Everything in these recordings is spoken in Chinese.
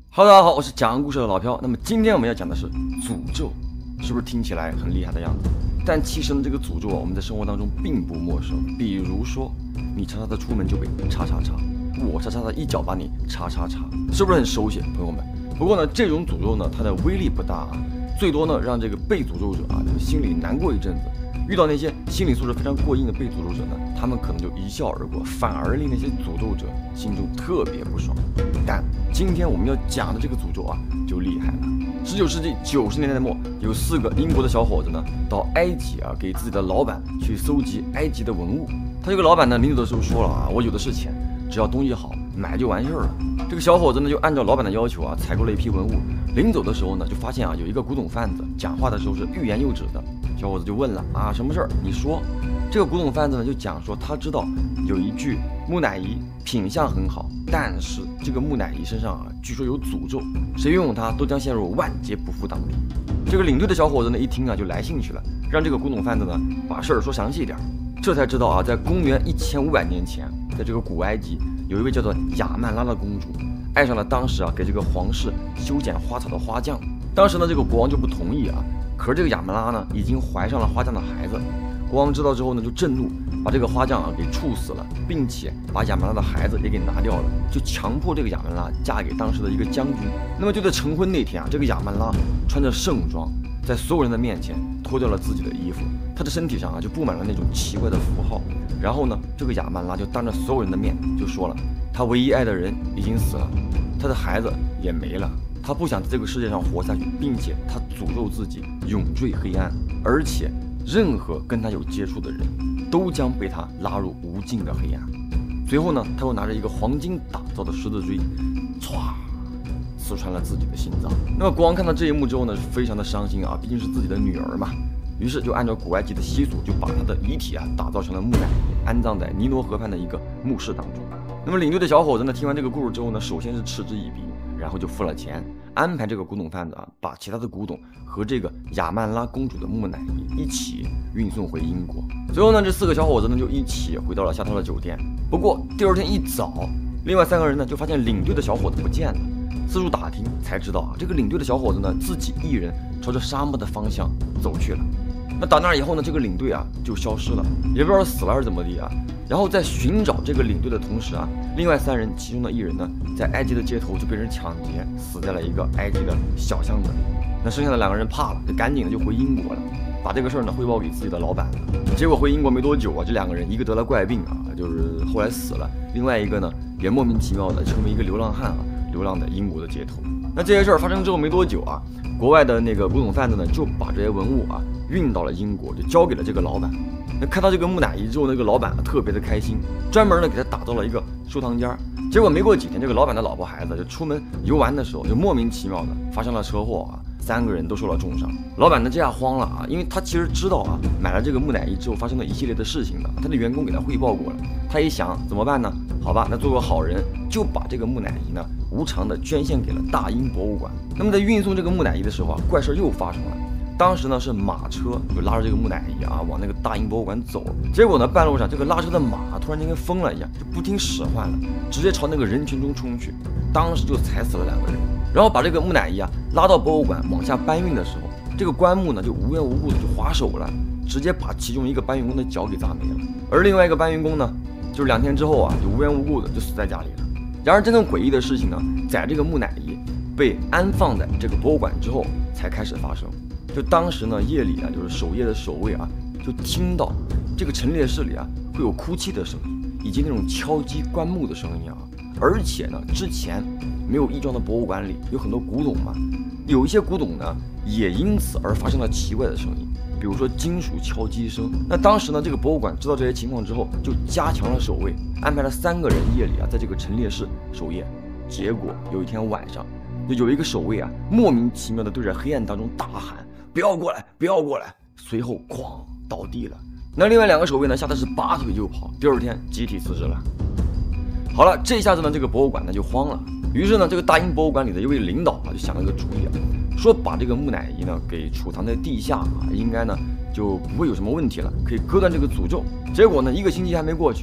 Hello，大家好，我是讲故事的老飘。那么今天我们要讲的是诅咒，是不是听起来很厉害的样子？但其实呢，这个诅咒啊，我们在生活当中并不陌生。比如说，你叉叉的出门就被叉叉叉，我叉叉的一脚把你叉叉叉，是不是很熟悉，朋友们？不过呢，这种诅咒呢，它的威力不大啊，最多呢让这个被诅咒者啊，这个心里难过一阵子。遇到那些心理素质非常过硬的被诅咒者呢，他们可能就一笑而过，反而令那些诅咒者心中特别不爽。但今天我们要讲的这个诅咒啊，就厉害了。19世纪90年代末，有4个英国的小伙子呢，到埃及啊，给自己的老板去搜集埃及的文物。他这个老板呢，临走的时候说了啊，我有的是钱，只要东西好，买就完事儿了。这个小伙子呢，就按照老板的要求啊，采购了一批文物。临走的时候呢，就发现啊，有一个古董贩子讲话的时候是欲言又止的。小伙子就问了啊，什么事儿？你说。这个古董贩子呢就讲说，他知道有一具木乃伊，品相很好，但是这个木乃伊身上啊，据说有诅咒，谁拥有它都将陷入万劫不复当中。这个领队的小伙子呢一听啊就来兴趣了，让这个古董贩子呢把事儿说详细一点。这才知道啊，在公元1500年前，在这个古埃及有一位叫做亚曼拉的公主，爱上了当时啊给这个皇室修剪花草的花匠。当时呢这个国王就不同意啊。可是这个亚曼拉呢，已经怀上了花匠的孩子。国王知道之后呢，就震怒，把这个花匠啊给处死了，并且把亚曼拉的孩子也给拿掉了，就强迫这个亚曼拉嫁给当时的一个将军。那么就在成婚那天啊，这个亚曼拉穿着盛装，在所有人的面前脱掉了自己的衣服，他的身体上啊就布满了那种奇怪的符号。然后呢，这个亚曼拉就当着所有人的面就说了，他唯一爱的人已经死了，他的孩子也没了。他不想在这个世界上活下去，并且他诅咒自己永坠黑暗，而且任何跟他有接触的人都将被他拉入无尽的黑暗。随后呢，他又拿着一个黄金打造的十字锥，歘，刺穿了自己的心脏。那么国王看到这一幕之后呢，是非常的伤心啊，毕竟是自己的女儿嘛。于是就按照古埃及的习俗，就把他的遗体啊打造成了木乃伊，安葬在尼罗河畔的一个墓室当中。那么领队的小伙子呢，听完这个故事之后呢，首先是嗤之以鼻，然后就付了钱，安排这个古董贩子啊，把其他的古董和这个亚曼拉公主的木乃伊一起运送回英国。随后呢，这4个小伙子呢就一起回到了夏特勒酒店。不过第二天一早，另外3个人呢就发现领队的小伙子不见了。四处打听才知道啊，这个领队的小伙子呢自己一人朝着沙漠的方向走去了。那到那儿以后呢，这个领队啊就消失了，也不知道死了还是怎么地啊。然后在寻找这个领队的同时啊，另外3人其中的1人呢，在埃及的街头就被人抢劫，死在了一个埃及的小巷子里。那剩下的2个人怕了，就赶紧的就回英国了，把这个事儿呢汇报给自己的老板了。结果回英国没多久啊，这2个人一个得了怪病啊，就是后来死了；另外一个呢，也莫名其妙的成为一个流浪汉啊，流浪在英国的街头。那这些事儿发生之后没多久啊，国外的那个古董贩子呢，就把这些文物啊运到了英国，就交给了这个老板。那看到这个木乃伊之后，那个老板特别的开心，专门呢给他打造了一个收藏间。结果没过几天，这个老板的老婆孩子就出门游玩的时候，就莫名其妙的发生了车祸啊，3个人都受了重伤。老板呢这下慌了啊，因为他其实知道啊，买了这个木乃伊之后发生了一系列的事情的，他的员工给他汇报过了。他一想怎么办呢？好吧，那做个好人，就把这个木乃伊呢无偿的捐献给了大英博物馆。那么在运送这个木乃伊的时候啊，怪事又发生了。当时呢是马车就拉着这个木乃伊啊往那个大英博物馆走，结果呢半路上这个拉车的马突然间跟疯了一样，就不听使唤了，直接朝那个人群中冲去，当时就踩死了2个人。然后把这个木乃伊啊拉到博物馆往下搬运的时候，这个棺木呢就无缘无故的就滑手了，直接把其中一个搬运工的脚给砸没了，而另外一个搬运工呢，就是2天之后啊就无缘无故的就死在家里了。然而真正诡异的事情呢，在这个木乃伊被安放在这个博物馆之后才开始发生。就当时呢，夜里啊，就是守夜的守卫啊，就听到这个陈列室里啊会有哭泣的声音，以及那种敲击棺木的声音啊。而且呢，之前没有异状的博物馆里有很多古董嘛，有一些古董呢也因此而发生了奇怪的声音，比如说金属敲击声。那当时呢，这个博物馆知道这些情况之后，就加强了守卫，安排了3个人夜里啊在这个陈列室守夜。结果有一天晚上，就有一个守卫啊莫名其妙的对着黑暗当中大喊，不要过来，不要过来！随后哐倒地了。那另外2个守卫呢，吓得是拔腿就跑，第2天集体辞职了。好了，这下子呢，这个博物馆呢就慌了。于是呢，这个大英博物馆里的一位领导啊，就想了个主意啊，说把这个木乃伊呢给储藏在地下啊，应该呢就不会有什么问题了，可以割断这个诅咒。结果呢，1个星期还没过去，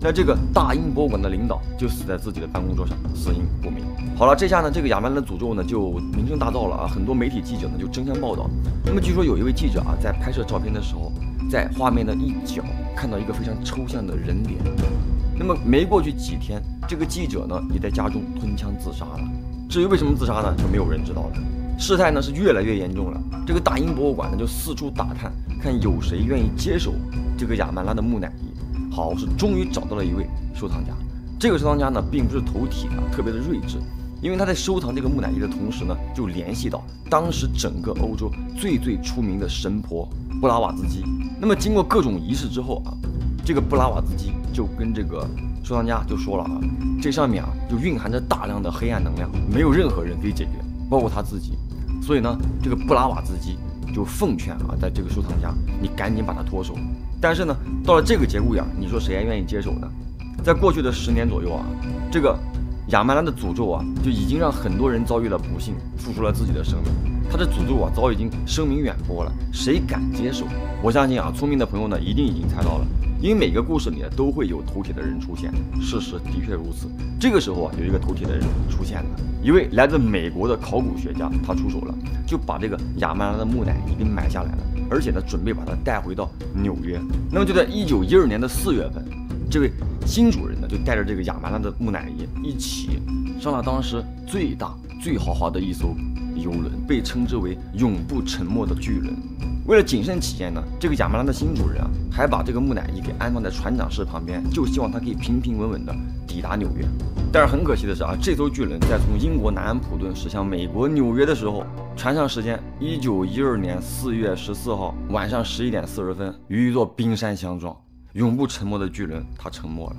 在这个大英博物馆的领导就死在自己的办公桌上，死因不明。好了，这下呢，这个亚曼兰的诅咒呢就名声大噪了啊，很多媒体记者呢就争相报道。那么据说有一位记者啊，在拍摄照片的时候，在画面的一角看到一个非常抽象的人脸。那么没过去几天，这个记者呢也在家中吞枪自杀了。至于为什么自杀呢，就没有人知道了。事态呢是越来越严重了，这个大英博物馆呢就四处打探，看有谁愿意接手这个亚曼拉的木乃伊。好，是终于找到了一位收藏家。这个收藏家呢，并不是头铁啊，特别的睿智，因为他在收藏这个木乃伊的同时呢，就联系到当时整个欧洲最出名的神婆布拉瓦兹基。那么经过各种仪式之后啊，这个布拉瓦兹基就跟这个收藏家就说了啊，这上面啊就蕴含着大量的黑暗能量，没有任何人可以解决，包括他自己。所以呢，这个布拉瓦兹基就奉劝啊，在这个收藏家，你赶紧把它脱手。但是呢，到了这个节骨眼，你说谁还愿意接手呢？在过去的10年左右啊，这个亚曼拉的诅咒啊，就已经让很多人遭遇了不幸，付出了自己的生命。他的诅咒啊，早已经声名远播了，谁敢接手？我相信啊，聪明的朋友呢，一定已经猜到了，因为每个故事里都会有头铁的人出现，事实的确如此。这个时候啊，有一个头铁的人出现了，一位来自美国的考古学家，他出手了，就把这个亚曼拉的木乃伊给买下来了，而且呢，准备把它带回到纽约。那么就在1912年的4月份，这位新主人呢，就带着这个亚曼拉的木乃伊一起上了当时最大最豪华的一艘游轮，被称之为永不沉没的巨轮。为了谨慎起见呢，这个亚曼拉的新主人啊，还把这个木乃伊给安放在船长室旁边，就希望他可以平平稳稳的抵达纽约。但是很可惜的是啊，这艘巨轮在从英国南安普顿驶向美国纽约的时候，船上时间1912年4月14号晚上11点40分，与一座冰山相撞。永不沉没的巨轮它沉没了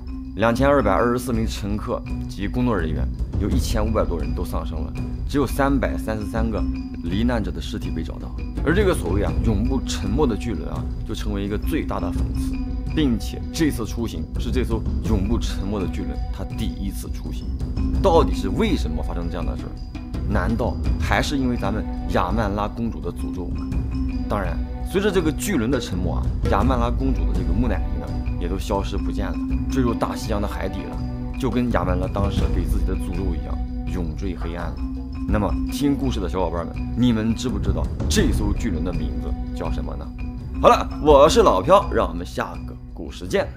，2224名乘客及工作人员，有1500多人都丧生了，只有333个罹难者的尸体被找到。而这个所谓啊永不沉没的巨轮啊，就成为一个最大的讽刺，并且这次出行是这艘永不沉没的巨轮它第一次出行。到底是为什么发生这样的事儿？难道还是因为咱们亚曼拉公主的诅咒吗？当然，随着这个巨轮的沉没啊，亚曼拉公主的这个木乃伊呢，也都消失不见了，坠入大西洋的海底了，就跟亚曼拉当时给自己的诅咒一样，永坠黑暗了。那么，听故事的小伙伴们，你们知不知道这艘巨轮的名字叫什么呢？好了，我是老飘，让我们下个故事见。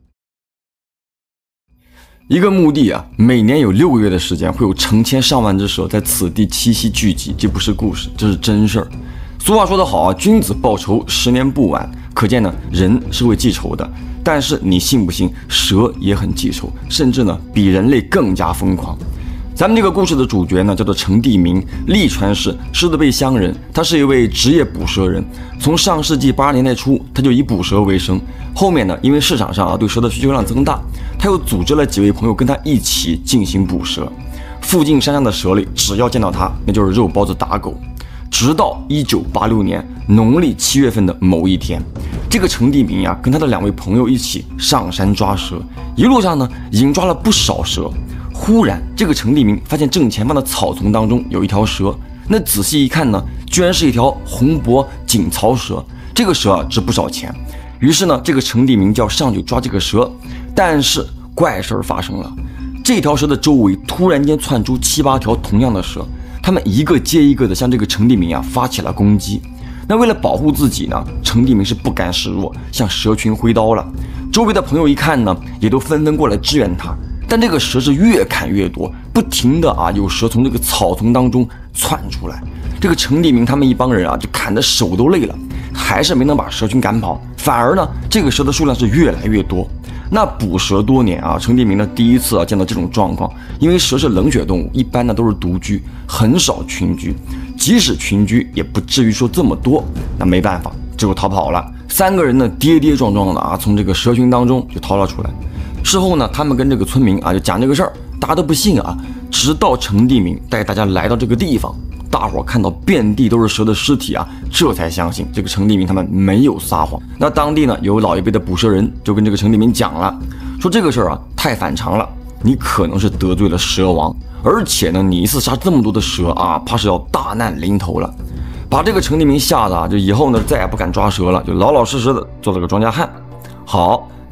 一个墓地啊，每年有6个月的时间，会有成千上万只蛇在此地栖息聚集，这不是故事，这是真事儿。俗话说得好啊，君子报仇10年不晚。可见呢，人是会记仇的，但是你信不信，蛇也很记仇，甚至呢比人类更加疯狂。咱们这个故事的主角呢，叫做程地明，利川市狮子背乡人，他是一位职业捕蛇人。从上世纪80年代初，他就以捕蛇为生。后面呢，因为市场上啊对蛇的需求量增大，他又组织了几位朋友跟他一起进行捕蛇。附近山上的蛇类，只要见到他，那就是肉包子打狗。直到1986年农历7月份的某一天，这个程地明呀，跟他的2位朋友一起上山抓蛇，一路上呢，已经抓了不少蛇。忽然，这个程地明发现正前方的草丛当中有一条蛇，那仔细一看呢，居然是一条红脖锦草蛇。这个蛇啊，值不少钱。于是呢，这个程地明就要上去抓这个蛇，但是怪事发生了，这条蛇的周围突然间窜出7、8条同样的蛇。他们一个接一个的向这个程地明啊发起了攻击。那为了保护自己呢，程地明是不甘示弱，向蛇群挥刀了。周围的朋友一看呢，也都纷纷过来支援他。但这个蛇是越砍越多，不停的啊有蛇从这个草丛当中窜出来。这个程地明他们一帮人啊就砍得手都累了，还是没能把蛇群赶跑，反而呢这个蛇的数量是越来越多。那捕蛇多年啊，程地明呢第一次啊见到这种状况，因为蛇是冷血动物，一般呢都是独居，很少群居，即使群居也不至于说这么多。那没办法，只有逃跑了。3个人呢跌跌撞撞的啊从这个蛇群当中就逃了出来。事后呢，他们跟这个村民啊就讲这个事儿，大家都不信啊，直到程地明带大家来到这个地方，大伙看到遍地都是蛇的尸体啊，这才相信这个程地明他们没有撒谎。那当地呢有老一辈的捕蛇人就跟这个程地明讲了，说这个事儿啊太反常了，你可能是得罪了蛇王，而且呢你一次杀这么多的蛇啊，怕是要大难临头了。把这个程地明吓得啊，就以后呢再也不敢抓蛇了，就老老实实的做了个庄稼汉。好，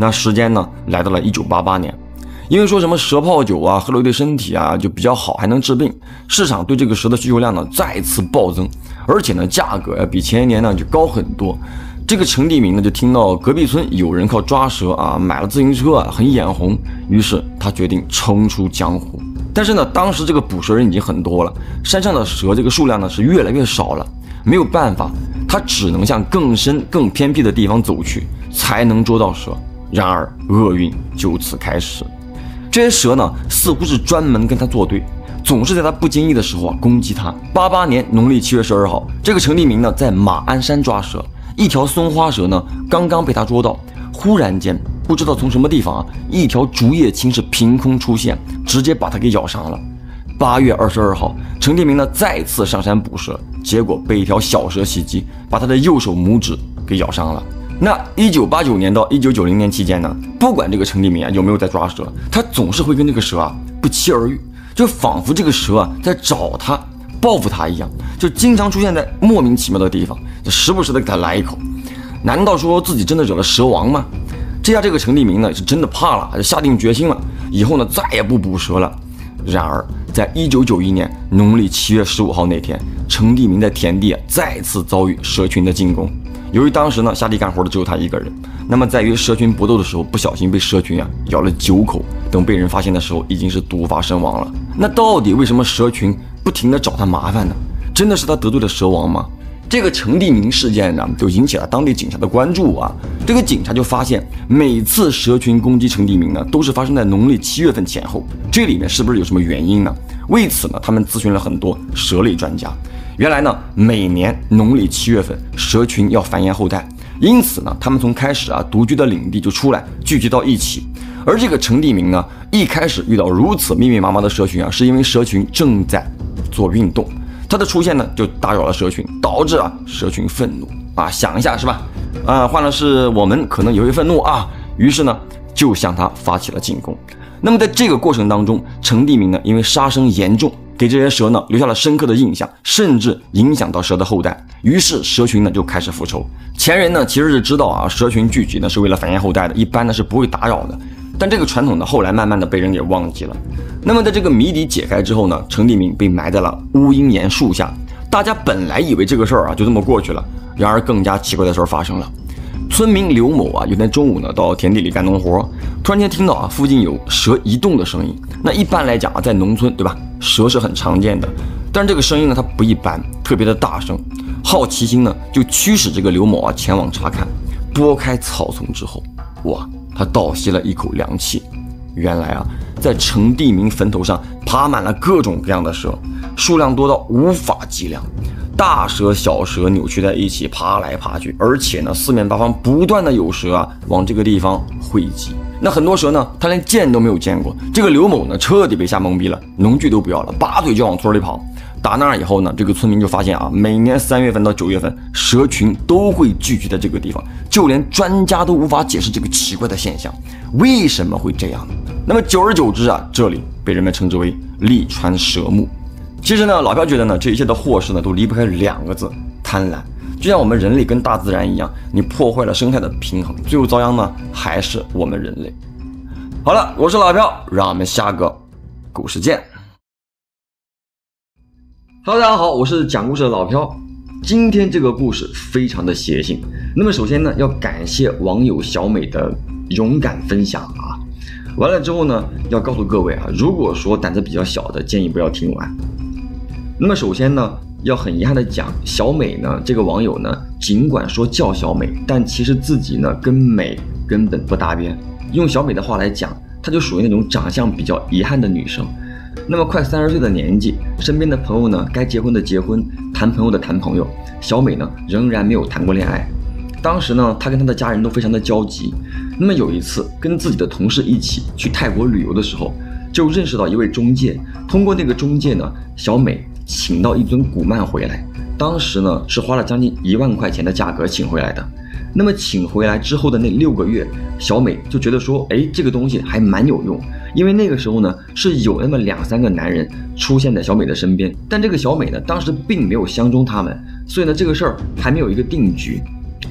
那时间呢来到了1988年，因为说什么蛇泡酒啊，喝了对身体啊就比较好，还能治病，市场对这个蛇的需求量呢再次暴增，而且呢价格比前一年呢就高很多。这个程地明呢就听到隔壁村有人靠抓蛇啊买了自行车啊，很眼红，于是他决定冲出江湖。但是呢，当时这个捕蛇人已经很多了，山上的蛇这个数量呢是越来越少了，没有办法，他只能向更深更偏僻的地方走去，才能捉到蛇。然而厄运就此开始，这些蛇呢似乎是专门跟他作对，总是在他不经意的时候攻击他。88年农历7月12号，这个程地明呢在马鞍山抓蛇，一条松花蛇呢刚刚被他捉到，忽然间不知道从什么地方一条竹叶青是凭空出现，直接把他给咬伤了。8月22号，程地明呢再次上山捕蛇，结果被一条小蛇袭击，把他的右手拇指给咬伤了。那1989年到1990年期间呢，不管这个程地明有没有在抓蛇，他总是会跟这个蛇不期而遇，就仿佛这个蛇在找他报复他一样，就经常出现在莫名其妙的地方，就时不时的给他来一口。难道说自己真的惹了蛇王吗？这下这个程地明呢是真的怕了，就下定决心了，以后呢再也不捕蛇了。然而在1991年农历7月15号那天，程地明在田地再次遭遇蛇群的进攻。由于当时呢下地干活的只有他一个人，那么在与蛇群搏斗的时候，不小心被蛇群咬了9口，等被人发现的时候已经是毒发身亡了。那到底为什么蛇群不停地找他麻烦呢？真的是他得罪了蛇王吗？这个程地明事件呢就引起了当地警察的关注啊。这个警察就发现，每次蛇群攻击程地明呢都是发生在农历7月份前后，这里面是不是有什么原因呢？为此呢他们咨询了很多蛇类专家。原来呢，每年农历7月份，蛇群要繁衍后代，因此呢，他们从开始独居的领地就出来聚集到一起。而这个程地明呢，一开始遇到如此密密麻麻的蛇群是因为蛇群正在做运动，它的出现呢就打扰了蛇群，导致蛇群愤怒想一下是吧？换了是我们可能也会愤怒于是呢就向他发起了进攻。那么在这个过程当中，程地明呢因为杀生严重，给这些蛇呢留下了深刻的印象，甚至影响到蛇的后代。于是蛇群呢就开始复仇。前人呢其实是知道蛇群聚集呢是为了繁衍后代的，一般呢是不会打扰的。但这个传统呢后来慢慢的被人给忘记了。那么在这个谜底解开之后呢，程地明被埋在了乌鹰岩树下。大家本来以为这个事儿就这么过去了，然而更加奇怪的事儿发生了。村民刘某有天中午呢到田地里干农活，突然间听到附近有蛇移动的声音。那一般来讲在农村对吧，蛇是很常见的，但是这个声音呢它不一般，特别的大声。好奇心呢就驱使这个刘某前往查看。拨开草丛之后，哇，他倒吸了一口凉气。原来在程地明坟头上爬满了各种各样的蛇，数量多到无法计量，大蛇小蛇扭曲在一起爬来爬去，而且呢四面八方不断的有蛇往这个地方汇集。那很多蛇呢他连见都没有见过。这个刘某呢彻底被吓懵逼了，农具都不要了，拔腿就往村里跑。打那以后呢，这个村民就发现每年3月份到9月份，蛇群都会聚集在这个地方，就连专家都无法解释这个奇怪的现象，为什么会这样？那么久而久之这里被人们称之为利川蛇墓。其实呢，老朴觉得呢，这一切的祸事呢，都离不开2个字：贪婪。就像我们人类跟大自然一样，你破坏了生态的平衡，最后遭殃呢，还是我们人类。好了，我是老朴，让我们下个故事见。Hello， 大家好，我是讲故事的老朴。今天这个故事非常的邪性。那么首先呢，要感谢网友小美的勇敢分享完了之后呢，要告诉各位如果说胆子比较小的，建议不要听完。那么首先呢，要很遗憾的讲，小美呢这个网友呢，尽管说叫小美，但其实自己呢跟美根本不搭边。用小美的话来讲，她就属于那种长相比较遗憾的女生。那么快30岁的年纪，身边的朋友呢该结婚的结婚，谈朋友的谈朋友，小美呢仍然没有谈过恋爱。当时呢，她跟她的家人都非常的焦急。那么有一次跟自己的同事一起去泰国旅游的时候，就认识到一位中介。通过那个中介呢，小美请到一尊古曼回来，当时呢是花了将近1万块钱的价格请回来的。那么请回来之后的那6个月，小美就觉得说，这个东西还蛮有用。因为那个时候呢，是有那么2-3个男人出现在小美的身边，但这个小美呢，当时并没有相中他们，所以呢，这个事儿还没有一个定局。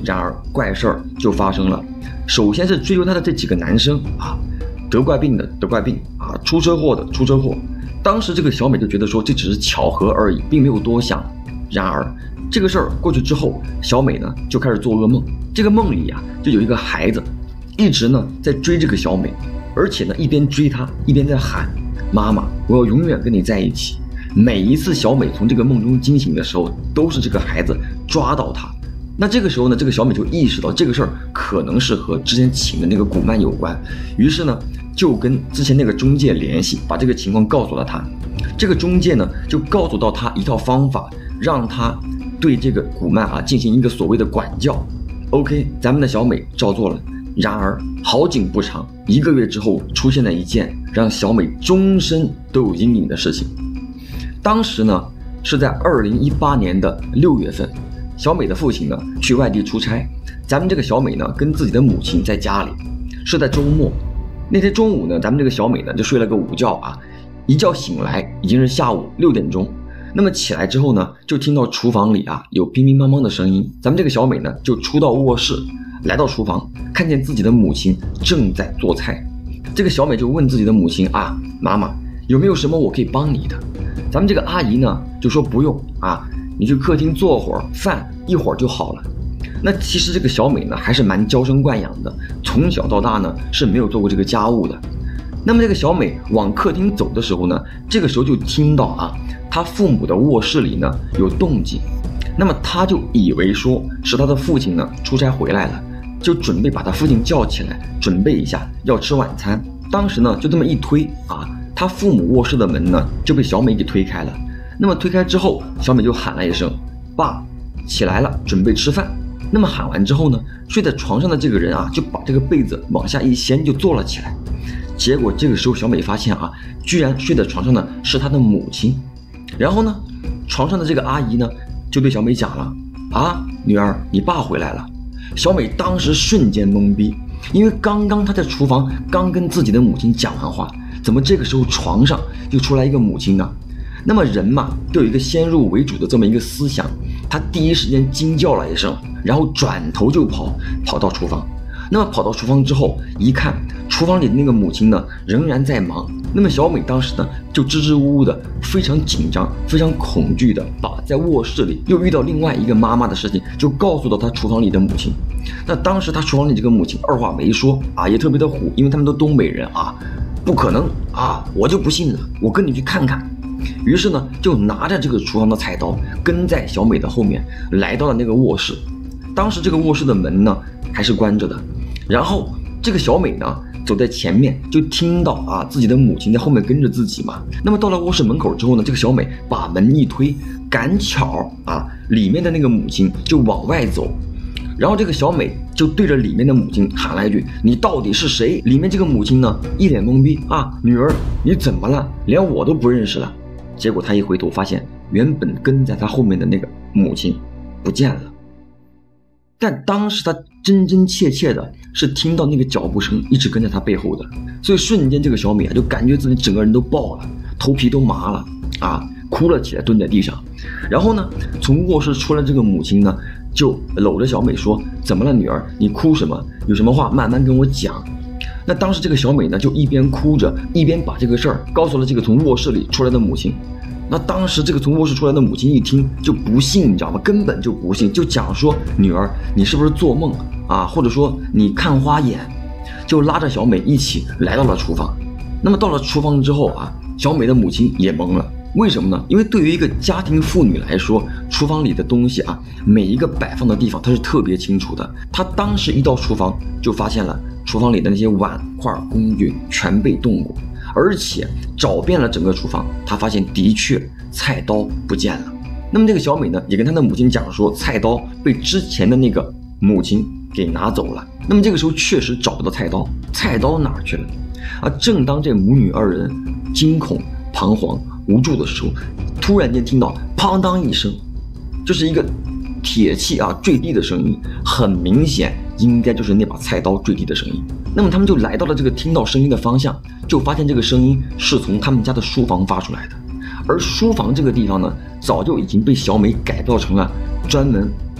然而怪事儿就发生了，首先是追求她的这几个男生啊，得怪病的得怪病啊，出车祸的出车祸。当时这个小美就觉得说这只是巧合而已，并没有多想。然而这个事儿过去之后，小美呢就开始做噩梦，这个梦里啊就有一个孩子一直呢在追这个小美，而且呢一边追她一边在喊妈妈，我要永远跟你在一起。每一次小美从这个梦中惊醒的时候，都是这个孩子抓到她。那这个时候呢，这个小美就意识到这个事儿可能是和之前请的那个古曼有关，于是呢就跟之前那个中介联系，把这个情况告诉了他。这个中介呢就告诉到他一套方法，让他对这个古曼啊进行一个所谓的管教。OK， 咱们的小美照做了。然而好景不长，1个月之后出现了一件让小美终身都有阴影的事情。当时呢是在2018年的6月份，小美的父亲呢去外地出差，咱们这个小美呢跟自己的母亲在家里，是在周末。那天中午呢，咱们这个小美呢就睡了个午觉啊，一觉醒来已经是下午6点钟。那么起来之后呢，就听到厨房里啊有乒乒乓乓的声音，咱们这个小美呢就出到卧室，来到厨房，看见自己的母亲正在做菜。这个小美就问自己的母亲啊，妈妈有没有什么我可以帮你的？咱们这个阿姨呢就说不用啊，你去客厅做会儿饭，一会儿就好了。那其实这个小美呢还是蛮娇生惯养的，从小到大呢是没有做过这个家务的。那么这个小美往客厅走的时候呢，这个时候就听到啊，她父母的卧室里呢有动静。那么她就以为说是她的父亲呢出差回来了，就准备把她父亲叫起来，准备一下要吃晚餐。当时呢就这么一推啊，她父母卧室的门呢就被小美给推开了。那么推开之后，小美就喊了一声爸，起来了，准备吃饭。那么喊完之后呢，睡在床上的这个人啊就把这个被子往下一掀就坐了起来。结果这个时候小美发现啊，居然睡在床上的是她的母亲。然后呢床上的这个阿姨呢就对小美讲了啊，女儿你爸回来了。小美当时瞬间懵逼，因为刚刚她在厨房刚跟自己的母亲讲完话，怎么这个时候床上就出来一个母亲呢？那么人嘛都有一个先入为主的这么一个思想，她第一时间惊叫了一声，然后转头就跑到厨房。那么跑到厨房之后一看，厨房里的那个母亲呢仍然在忙。那么小美当时呢就支支吾吾的，非常紧张非常恐惧的把在卧室里又遇到另外一个妈妈的事情就告诉到她厨房里的母亲。那当时她厨房里这个母亲二话没说啊，也特别的虎，因为他们都东北人啊，不可能啊，我就不信了，我跟你去看看。于是呢就拿着这个厨房的菜刀跟在小美的后面来到了那个卧室。当时这个卧室的门呢还是关着的，然后这个小美呢走在前面，就听到啊自己的母亲在后面跟着自己嘛。那么到了卧室门口之后呢，这个小美把门一推，赶巧啊里面的那个母亲就往外走。然后这个小美就对着里面的母亲喊了一句，你到底是谁？里面这个母亲呢一脸懵逼啊，女儿你怎么了？连我都不认识了。结果她一回头发现原本跟在她后面的那个母亲不见了。但当时她真真切切的是听到那个脚步声一直跟在她背后的，所以瞬间这个小美啊就感觉自己整个人都爆了，头皮都麻了啊，哭了起来，蹲在地上。然后呢从卧室出来这个母亲呢就搂着小美说，怎么了女儿，你哭什么？有什么话慢慢跟我讲。那当时这个小美呢就一边哭着一边把这个事儿告诉了这个从卧室里出来的母亲。那当时这个从卧室出来的母亲一听就不信，你知道吗？根本就不信，就讲说女儿你是不是做梦啊，或者说你看花眼，就拉着小美一起来到了厨房。那么到了厨房之后啊，小美的母亲也懵了。为什么呢？因为对于一个家庭妇女来说，厨房里的东西啊，每一个摆放的地方她是特别清楚的。她当时一到厨房就发现了厨房里的那些碗筷工具全被动过，而且找遍了整个厨房，她发现的确菜刀不见了。那么这个小美呢也跟她的母亲讲说，菜刀被之前的那个母亲给拿走了。那么这个时候确实找不到菜刀，菜刀哪儿去了啊？正当这母女二人惊恐彷徨无助的时候，突然间听到砰当一声，就是一个铁器啊坠地的声音，很明显应该就是那把菜刀坠地的声音。那么他们就来到了这个听到声音的方向，就发现这个声音是从他们家的书房发出来的。而书房这个地方呢，早就已经被小美改造成了专门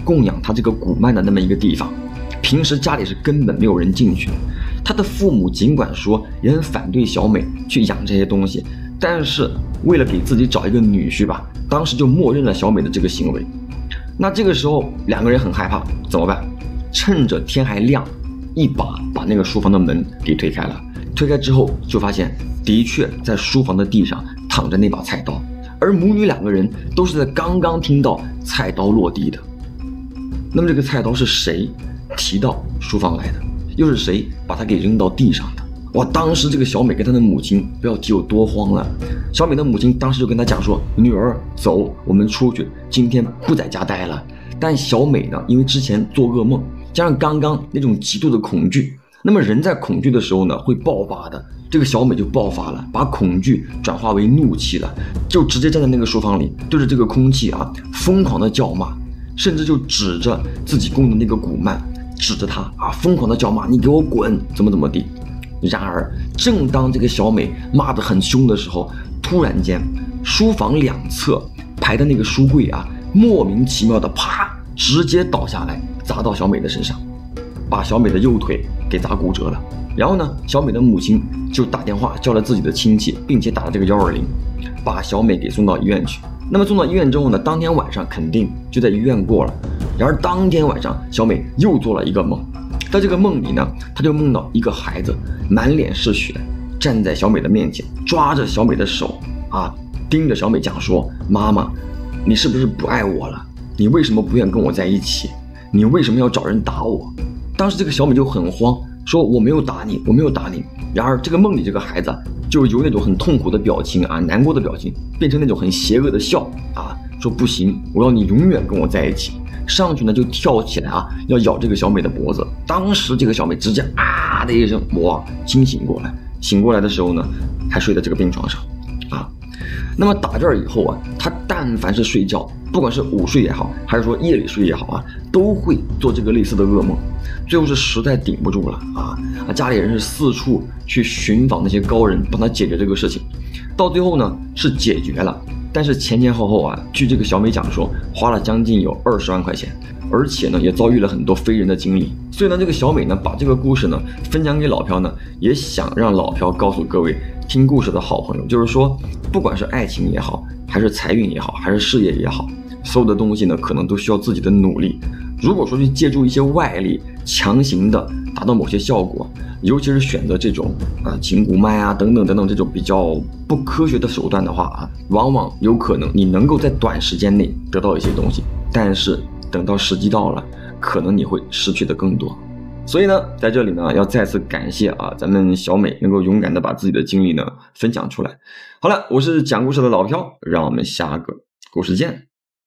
供养他这个古曼的那么一个地方，平时家里是根本没有人进去。他的父母尽管说也很反对小美去养这些东西，但是为了给自己找一个女婿吧，当时就默认了小美的这个行为。那这个时候两个人很害怕，怎么办？趁着天还亮，一把那个书房的门给推开了。推开之后就发现，的确在书房的地上躺着那把菜刀，而母女两个人都是在刚刚听到菜刀落地的。那么这个菜刀是谁提到书房来的？又是谁把它给扔到地上的？哇！当时这个小美跟她的母亲不要提有多慌了。小美的母亲当时就跟她讲说：“女儿，走，我们出去，今天不在家待了。”但小美呢，因为之前做噩梦，加上刚刚那种极度的恐惧，那么人在恐惧的时候呢，会爆发的。这个小美就爆发了，把恐惧转化为怒气了，就直接站在那个书房里，对着这个空气啊，疯狂的叫骂，甚至就指着自己供的那个古曼，指着他啊，疯狂的叫骂：“你给我滚！怎么地！”然而，正当这个小美骂得很凶的时候，突然间，书房两侧排的那个书柜啊，莫名其妙的啪，直接倒下来，砸到小美的身上，把小美的右腿给砸骨折了。然后呢，小美的母亲就打电话叫了自己的亲戚，并且打了这个120，把小美给送到医院去。那么送到医院之后呢，当天晚上肯定就在医院过了。然而当天晚上，小美又做了一个梦。在这个梦里呢，她就梦到一个孩子满脸是血，站在小美的面前，抓着小美的手啊，盯着小美讲说：“妈妈，你是不是不爱我了？你为什么不愿跟我在一起？你为什么要找人打我？”当时这个小美就很慌，说：“我没有打你，我没有打你。”然而这个梦里这个孩子就由那种很痛苦的表情啊，难过的表情，变成那种很邪恶的笑啊，说：“不行，我要你永远跟我在一起。”上去呢就跳起来啊，要咬这个小美的脖子。当时这个小美直接啊的一声，哇，惊醒过来。醒过来的时候呢，还睡在这个病床上啊。那么打这儿以后啊，她但凡是睡觉，不管是午睡也好，还是说夜里睡也好啊，都会做这个类似的噩梦。最后是实在顶不住了啊，家里人是四处去寻访那些高人，帮她解决这个事情。到最后呢是解决了。但是前前后后啊，据这个小美讲说，花了将近有20万块钱，而且呢也遭遇了很多非人的经历。所以呢，这个小美呢把这个故事呢分享给老朴呢，也想让老朴告诉各位听故事的好朋友，就是说，不管是爱情也好，还是财运也好，还是事业也好，所有的东西呢可能都需要自己的努力。如果说去借助一些外力强行的达到某些效果，尤其是选择这种秦古曼啊等等这种比较不科学的手段的话啊，往往有可能你能够在短时间内得到一些东西，但是等到时机到了，可能你会失去的更多。所以呢，在这里呢要再次感谢啊咱们小美能够勇敢的把自己的经历呢分享出来。好了，我是讲故事的老朴，让我们下个故事见。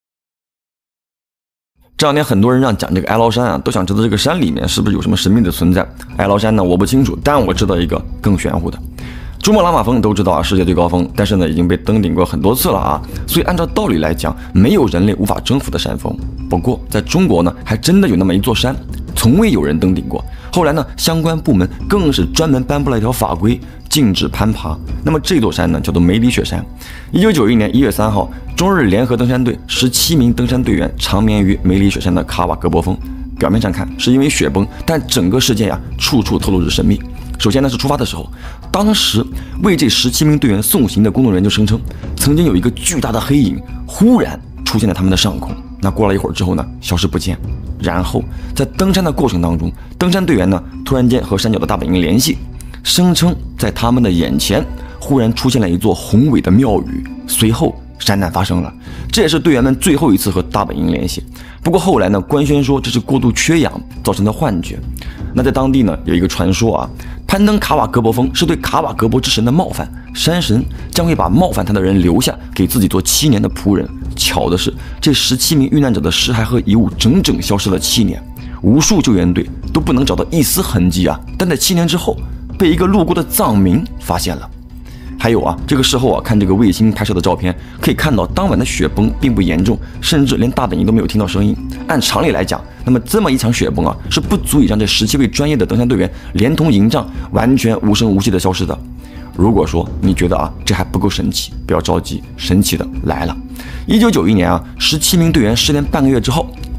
这两天很多人让讲这个哀牢山啊，都想知道这个山里面是不是有什么神秘的存在。哀牢山呢我不清楚，但我知道一个更玄乎的。珠穆朗玛峰都知道啊，世界最高峰，但是呢已经被登顶过很多次了啊，所以按照道理来讲，没有人类无法征服的山峰。不过在中国呢，还真的有那么一座山，从未有人登顶过。后来呢，相关部门更是专门颁布了一条法规，禁止攀爬。那么这座山呢，叫做梅里雪山。1991年1月3号，中日联合登山队17名登山队员长眠于梅里雪山的卡瓦格博峰。表面上看是因为雪崩，但整个事件呀，处处透露着神秘。首先呢，是出发的时候，当时为这17名队员送行的工作人员就声称，曾经有一个巨大的黑影忽然出现在他们的上空。那过了一会儿之后呢，消失不见。然后在登山的过程当中，登山队员呢突然间和山脚的大本营联系，声称在他们的眼前忽然出现了一座宏伟的庙宇。随后山难发生了，这也是队员们最后一次和大本营联系。不过后来呢，官宣说这是过度缺氧造成的幻觉。那在当地呢有一个传说啊，攀登卡瓦格博峰是对卡瓦格博之神的冒犯，山神将会把冒犯他的人留下，给自己做7年的仆人。巧的是，这17名遇难者的尸骸和遗物整整消失了7年，无数救援队都不能找到一丝痕迹啊！但在7年之后，被一个路过的藏民发现了。还有啊，这个事后啊，看这个卫星拍摄的照片，可以看到当晚的雪崩并不严重，甚至连大本营都没有听到声音。按常理来讲，那么这么一场雪崩啊，是不足以让这17位专业的登山队员连同营帐完全无声无息的消失的。如果说你觉得啊这还不够神奇，不要着急，神奇的来了。1991年啊，17名队员失联半个月之后，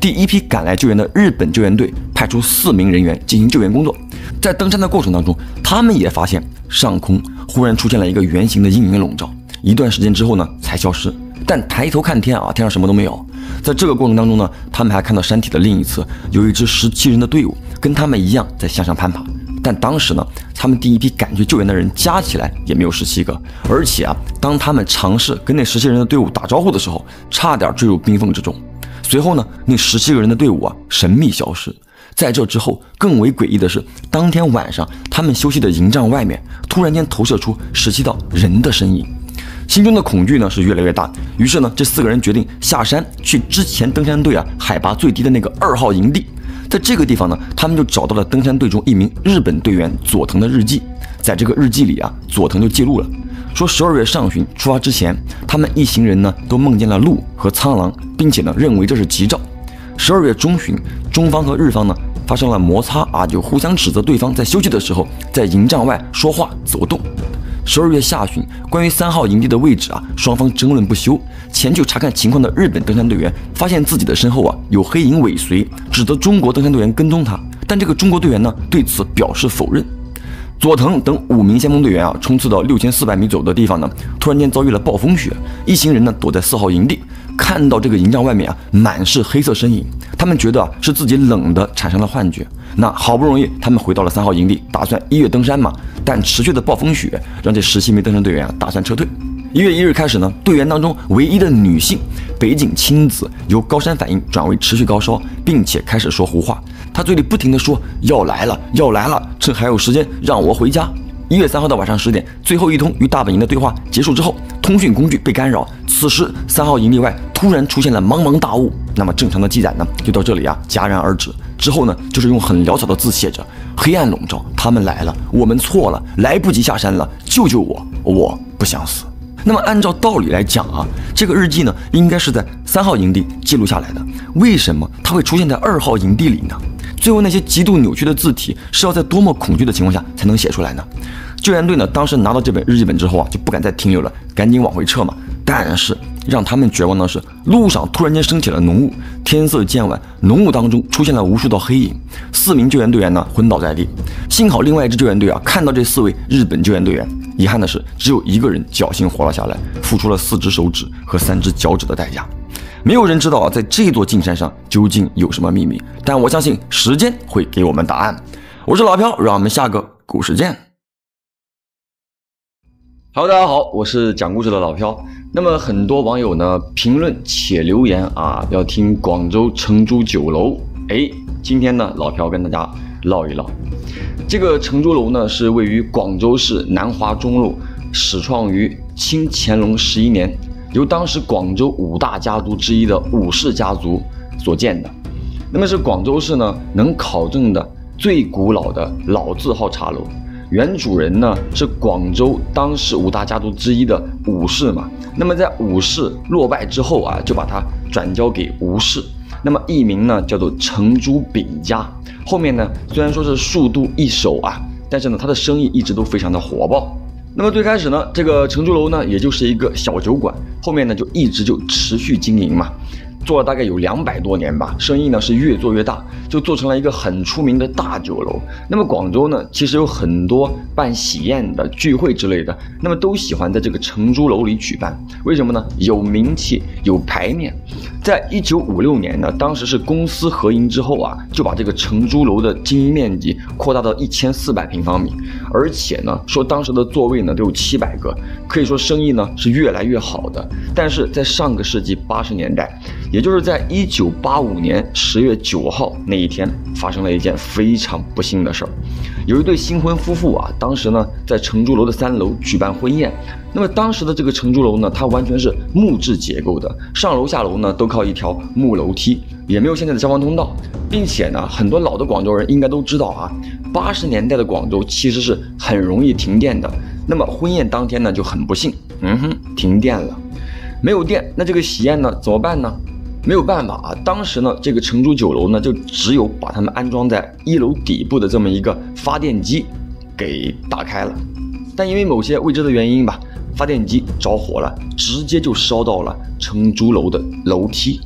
第一批赶来救援的日本救援队派出4名人员进行救援工作。在登山的过程当中，他们也发现上空忽然出现了一个圆形的阴影笼罩，一段时间之后呢才消失。但抬头看天啊，天上什么都没有。在这个过程当中呢，他们还看到山体的另一侧有一支17人的队伍，跟他们一样在向上攀爬。但当时呢，他们第一批赶去救援的人加起来也没有17个，而且啊，当他们尝试跟那17人的队伍打招呼的时候，差点坠入冰缝之中。随后呢，那17个人的队伍啊神秘消失。在这之后，更为诡异的是，当天晚上他们休息的营帐外面突然间投射出17道人的身影。心中的恐惧呢是越来越大，于是呢，这4个人决定下山去之前登山队啊海拔最低的那个2号营地。在这个地方呢，他们就找到了登山队中一名日本队员佐藤的日记。在这个日记里啊，佐藤就记录了，说12月上旬出发之前，他们一行人呢都梦见了鹿和苍狼，并且呢认为这是吉兆。12月中旬，中方和日方呢发生了摩擦啊，就互相指责对方在休息的时候在营帐外说话走动。12月下旬，关于3号营地的位置啊，双方争论不休。前去查看情况的日本登山队员发现自己的身后啊有黑影尾随，指责中国登山队员跟踪他，但这个中国队员呢对此表示否认。佐藤等5名先锋队员啊，冲刺到6400米左右的地方呢，突然间遭遇了暴风雪，一行人呢躲在4号营地，看到这个营帐外面啊满是黑色身影，他们觉得啊是自己冷的产生了幻觉。那好不容易他们回到了3号营地，打算1月登山嘛，但持续的暴风雪让这17名登山队员啊打算撤退。1月1日开始呢，队员当中唯一的女性北井青子由高山反应转为持续高烧，并且开始说胡话。她嘴里不停地说要来了，要来了，趁还有时间让我回家。1月3号的晚上10点，最后一通与大本营的对话结束之后，通讯工具被干扰。此时3号营地外突然出现了茫茫大雾。那么正常的记载呢，就到这里啊戛然而止。之后呢，就是用很潦草的字写着：黑暗笼罩，他们来了，我们错了，来不及下山了，救救我，我不想死。那么按照道理来讲啊，这个日记呢应该是在3号营地记录下来的，为什么它会出现在2号营地里呢？最后那些极度扭曲的字体是要在多么恐惧的情况下才能写出来呢？救援队呢当时拿到这本日记本之后啊，就不敢再停留了，赶紧往回撤嘛。但是让他们绝望的是，路上突然间升起了浓雾，天色渐晚，浓雾当中出现了无数道黑影，4名救援队员呢昏倒在地。幸好另外一支救援队啊看到这4位日本救援队员，遗憾的是只有1个人侥幸活了下来，付出了4只手指和3只脚趾的代价。没有人知道啊，在这座禁山上究竟有什么秘密，但我相信时间会给我们答案。我是老飘，让我们下个故事见。Hello， 大家好，我是讲故事的老飘。那么很多网友呢评论且留言啊，要听广州成珠酒楼。今天呢老飘跟大家唠一唠。这个成珠楼呢是位于广州市南华中路，始创于清乾隆11年，由当时广州5大家族之一的武氏家族所建的。那么是广州市呢能考证的最古老的老字号茶楼。原主人呢是广州当时5大家族之一的武氏嘛，那么在武氏落败之后啊，就把它转交给吴氏，那么艺名呢叫做成珠饼家。后面呢虽然说是数度易手啊，但是呢它的生意一直都非常的火爆。那么最开始呢，这个成珠楼呢也就是一个小酒馆，后面呢就一直就持续经营嘛。做了大概有200多年吧，生意呢是越做越大，就做成了一个很出名的大酒楼。那么广州呢，其实有很多办喜宴的聚会之类的，那么都喜欢在这个成珠楼里举办。为什么呢？有名气，有牌面。在1956年呢，当时是公私合营之后啊，就把这个成珠楼的经营面积扩大到1400平方米，而且呢，说当时的座位呢都有700个，可以说生意呢是越来越好的。但是在上个世纪80年代，也就是在1985年10月9号那一天，发生了一件非常不幸的事儿。有一对新婚夫妇啊，当时呢在成珠楼的3楼举办婚宴。那么当时的这个成珠楼呢，它完全是木质结构的，上楼下楼呢都靠一条木楼梯，也没有现在的消防通道，并且呢，很多老的广州人应该都知道啊，80年代的广州其实是很容易停电的。那么婚宴当天呢就很不幸，停电了，没有电，那这个喜宴呢怎么办呢？没有办法啊，当时呢这个成珠酒楼呢就只有把它们安装在1楼底部的这么一个发电机给打开了，但因为某些未知的原因吧，发电机着火了，直接就烧到了成珠楼的楼梯。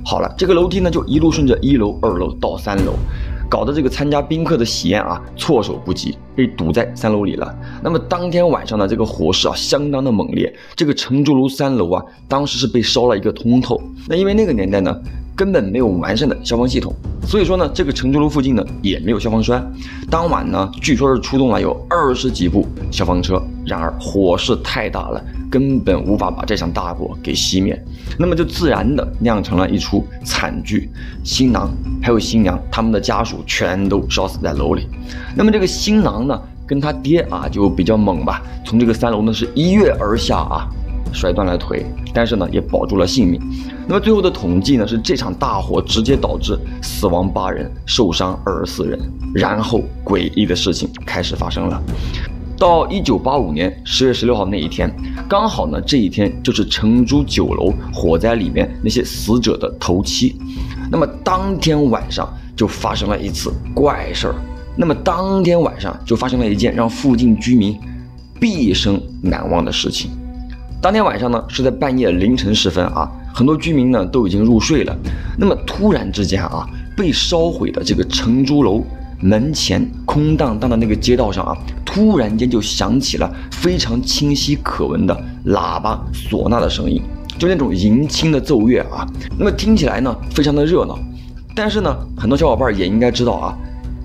好了，这个楼梯呢就一路顺着1楼、2楼到3楼，搞得这个参加宾客的喜宴啊措手不及，被堵在3楼里了。那么当天晚上呢，这个火势啊相当的猛烈，这个承珠楼3楼啊，当时是被烧了一个通透。那因为那个年代呢，根本没有完善的消防系统，所以说呢，这个承珠楼附近呢也没有消防栓。当晚呢，据说是出动了有20几部消防车，然而火势太大了，根本无法把这场大火给熄灭，那么就自然的酿成了一出惨剧。新郎还有新娘他们的家属全都烧死在楼里。那么这个新郎呢，跟他爹啊就比较猛吧，从这个3楼呢是一跃而下啊，摔断了腿，但是呢也保住了性命。那么最后的统计呢是这场大火直接导致死亡8人，受伤24人。然后诡异的事情开始发生了。到1985年10月16号那一天，刚好呢这一天就是承珠酒楼火灾里面那些死者的头七。那么当天晚上就发生了一次怪事儿。那么当天晚上就发生了一件让附近居民毕生难忘的事情。当天晚上呢是在半夜凌晨时分啊，很多居民呢都已经入睡了。那么突然之间啊，被烧毁的这个承珠楼门前空荡荡的那个街道上啊，突然间就响起了非常清晰可闻的喇叭唢呐的声音，就那种迎亲的奏乐啊。那么听起来呢非常的热闹，但是呢很多小伙伴也应该知道啊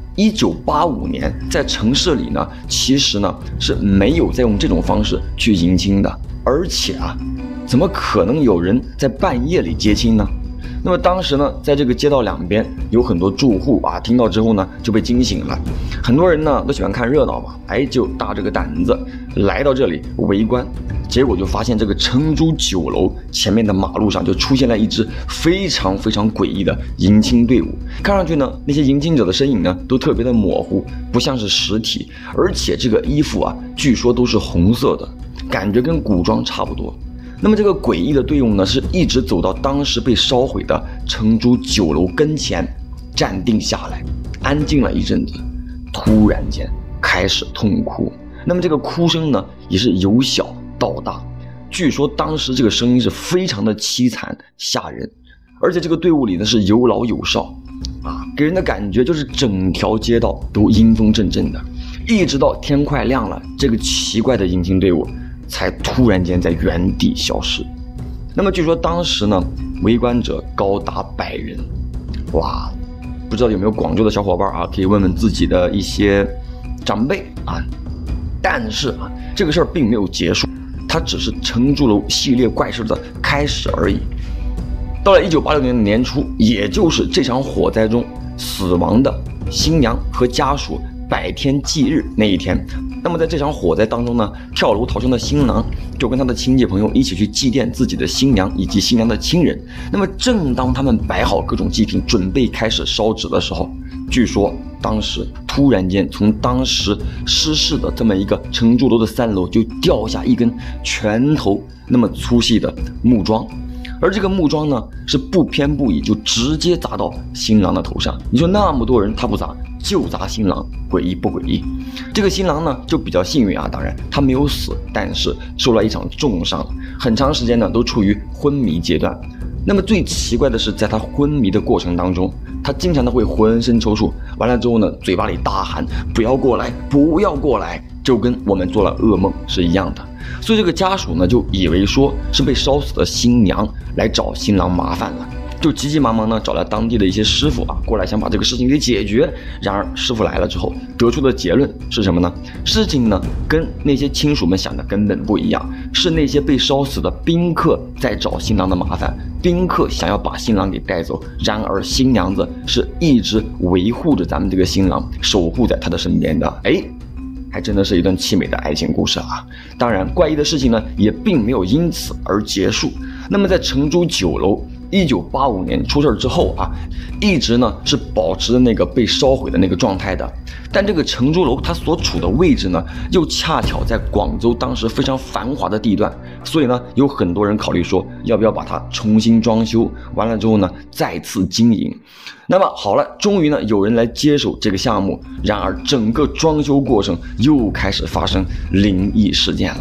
，1985年在城市里呢其实呢是没有再用这种方式去迎亲的，而且啊怎么可能有人在半夜里接亲呢？那么当时呢，在这个街道两边有很多住户啊，听到之后呢就被惊醒了。很多人呢都喜欢看热闹嘛，就大着个胆子来到这里围观。结果就发现这个承珠酒楼前面的马路上就出现了一支非常非常诡异的迎亲队伍。看上去呢，那些迎亲者的身影呢都特别的模糊，不像是实体，而且这个衣服啊，据说都是红色的，感觉跟古装差不多。那么这个诡异的队伍呢，是一直走到当时被烧毁的承珠酒楼跟前，站定下来，安静了一阵子，突然间开始痛哭。那么这个哭声呢，也是由小到大，据说当时这个声音是非常的凄惨吓人，而且这个队伍里呢是有老有少啊，给人的感觉就是整条街道都阴风阵阵的，一直到天快亮了，这个奇怪的迎亲队伍才突然间在原地消失。那么据说当时呢，围观者高达100人，哇！不知道有没有广州的小伙伴啊，可以问问自己的一些长辈啊。但是啊，这个事儿并没有结束，它只是承珠楼系列怪事的开始而已。到了1986年的年初，也就是这场火灾中死亡的新娘和家属100天忌日那一天，那么在这场火灾当中呢，跳楼逃生的新郎就跟他的亲戚朋友一起去祭奠自己的新娘以及新娘的亲人。那么正当他们摆好各种祭品准备开始烧纸的时候，据说当时突然间从当时失事的这么一个承珠楼的3楼就掉下一根拳头那么粗细的木桩，而这个木桩呢是不偏不倚就直接砸到新郎的头上。你说那么多人他不砸就砸新郎，诡异不诡异？这个新郎呢就比较幸运啊，当然他没有死，但是受了一场重伤，很长时间呢都处于昏迷阶段。那么最奇怪的是，在他昏迷的过程当中，他经常的会浑身抽搐，完了之后呢嘴巴里大喊不要过来不要过来，就跟我们做了噩梦是一样的。所以这个家属呢就以为说是被烧死的新娘来找新郎麻烦了，就急急忙忙呢找来当地的一些师傅啊过来想把这个事情给解决。然而师傅来了之后得出的结论是什么呢？事情呢跟那些亲属们想的根本不一样，是那些被烧死的宾客在找新郎的麻烦，宾客想要把新郎给带走，然而新娘子是一直维护着咱们这个新郎，守护在他的身边的。还真的是一段凄美的爱情故事啊！当然，怪异的事情呢也并没有因此而结束。那么在承珠酒楼1985年出事之后啊，一直呢是保持着那个被烧毁的那个状态的。但这个承珠楼它所处的位置呢，又恰巧在广州当时非常繁华的地段，所以呢，有很多人考虑说，要不要把它重新装修，完了之后呢，再次经营。那么好了，终于呢，有人来接手这个项目。然而，整个装修过程又开始发生灵异事件了。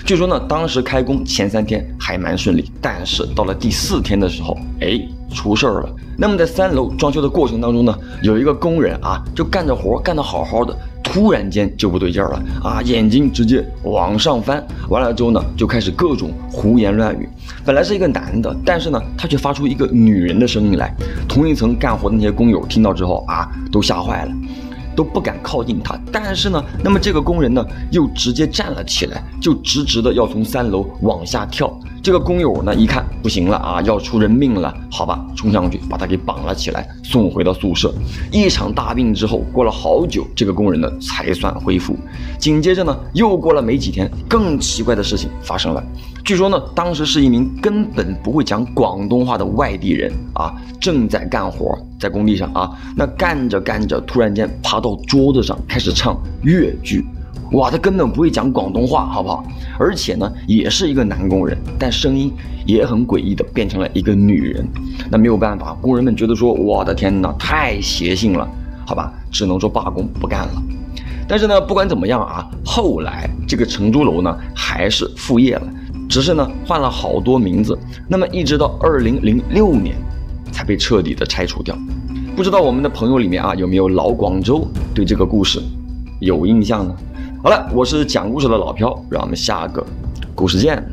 据说呢，当时开工前3天还蛮顺利，但是到了第4天的时候，出事儿了。那么在3楼装修的过程当中呢，有一个工人啊，就干着活干得好好的，突然间就不对劲儿了啊，眼睛直接往上翻，完了之后呢，就开始各种胡言乱语。本来是一个男的，但是呢，他却发出一个女人的声音来。同一层干活的那些工友听到之后啊，都吓坏了，都不敢靠近他。但是呢，那么这个工人呢，又直接站了起来，就直直的要从3楼往下跳。这个工友呢，一看不行了啊，要出人命了，好吧，冲上去把他给绑了起来，送回到宿舍。一场大病之后，过了好久，这个工人呢才算恢复。紧接着呢，又过了没几天，更奇怪的事情发生了。据说呢，当时是一名根本不会讲广东话的外地人啊，正在干活，在工地上啊，那干着干着，突然间爬到桌子上开始唱粤剧。哇，他根本不会讲广东话，好不好？而且呢，也是一个男工人，但声音也很诡异的变成了一个女人。那没有办法，工人们觉得说，我的天哪，太邪性了，好吧，只能说罢工不干了。但是呢，不管怎么样啊，后来这个承租楼呢还是复业了，只是呢换了好多名字。那么一直到2006年才被彻底的拆除掉。不知道我们的朋友里面啊，有没有老广州对这个故事有印象呢？好了，我是讲故事的老飘，让我们下个故事见。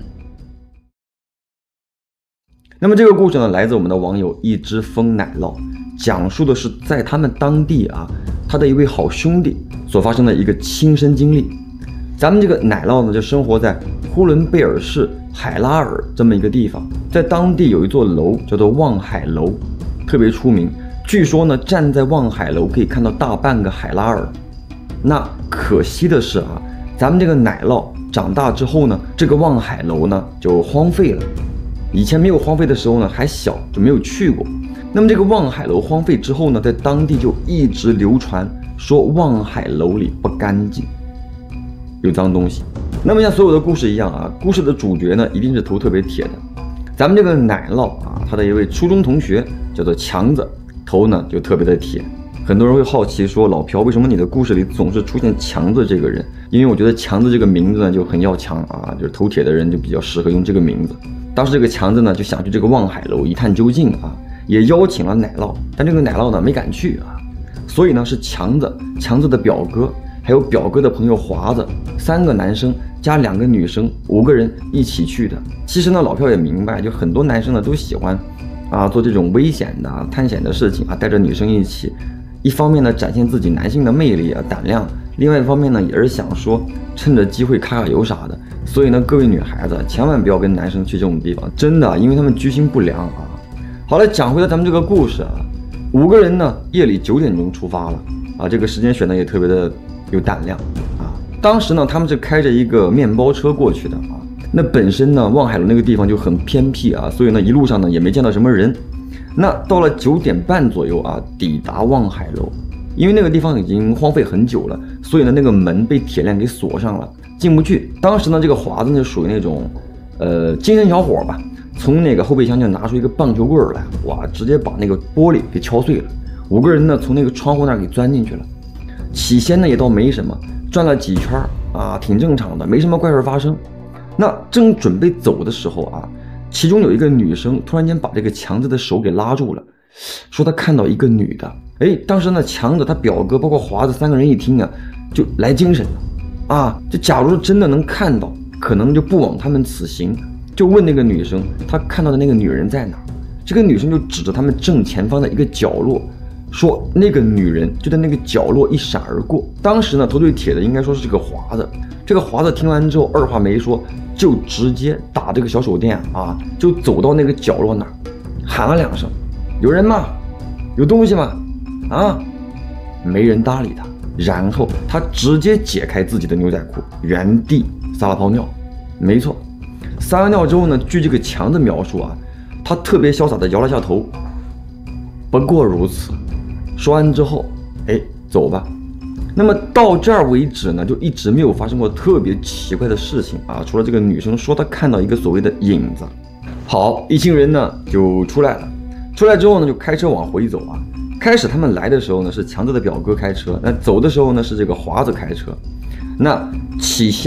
那么这个故事呢，来自我们的网友一只风奶酪，讲述的是在他们当地啊，他的一位好兄弟所发生的一个亲身经历。咱们这个奶酪呢，就生活在呼伦贝尔市海拉尔这么一个地方，在当地有一座楼叫做望海楼，特别出名。据说呢，站在望海楼可以看到大半个海拉尔。那可惜的是啊，咱们这个奶酪长大之后呢，这个望海楼呢就荒废了。以前没有荒废的时候呢，还小，就没有去过。那么这个望海楼荒废之后呢，在当地就一直流传说望海楼里不干净，有脏东西。那么像所有的故事一样啊，故事的主角呢一定是头特别铁的。咱们这个奶酪啊，他的一位初中同学叫做强子，头呢就特别的铁。很多人会好奇说，老朴，为什么你的故事里总是出现强子这个人？因为我觉得强子这个名字呢就很要强啊，就是头铁的人就比较适合用这个名字。当时这个强子呢就想去这个望海楼一探究竟啊，也邀请了奶酪，但这个奶酪呢没敢去啊，所以呢是强子的表哥，还有表哥的朋友华子，3个男生加2个女生，5个人一起去的。其实呢，老朴也明白，就很多男生呢都喜欢啊做这种危险的探险的事情啊，带着女生一起。一方面呢，展现自己男性的魅力啊、胆量；另外一方面呢，也是想说趁着机会揩揩油啥的。所以呢，各位女孩子千万不要跟男生去这种地方，真的，因为他们居心不良啊。好了，讲回到咱们这个故事啊，5个人呢，夜里9点钟出发了啊，这个时间选的也特别的有胆量啊。当时呢，他们是开着一个面包车过去的啊。那本身呢，望海楼那个地方就很偏僻啊，所以呢，一路上呢也没见到什么人。那到了9点半左右啊，抵达望海楼，因为那个地方已经荒废很久了，所以呢那个门被铁链给锁上了，进不去。当时呢这个华子就属于那种精神小伙吧，从那个后备箱就拿出一个棒球棍来，哇，直接把那个玻璃给敲碎了。5个人呢从那个窗户那儿给钻进去了。起先呢也倒没什么，转了几圈啊，挺正常的，没什么怪事发生。那正准备走的时候啊，其中有一个女生突然间把这个强子的手给拉住了，说她看到一个女的。当时呢强子他表哥包括华子3个人一听啊，就来精神了啊，就假如真的能看到，可能就不枉他们此行，就问那个女生她看到的那个女人在哪。这个女生就指着他们正前方的一个角落，说那个女人就在那个角落一闪而过。当时呢头对铁的应该说是这个华子。这个华子听完之后二话没说，就直接打这个小手电啊，就走到那个角落那儿，喊了2声：“有人吗？有东西吗？”啊，没人搭理他。然后他直接解开自己的牛仔裤，原地撒了泡尿。没错，撒完尿之后呢，据这个强子描述啊，他特别潇洒的摇了下头。不过如此。说完之后，走吧。那么到这儿为止呢，就一直没有发生过特别奇怪的事情啊，除了这个女生说她看到一个所谓的影子。好，一行人呢就出来了，出来之后呢就开车往回走啊。开始他们来的时候呢是强子的表哥开车，那走的时候呢是这个华子开车。那起先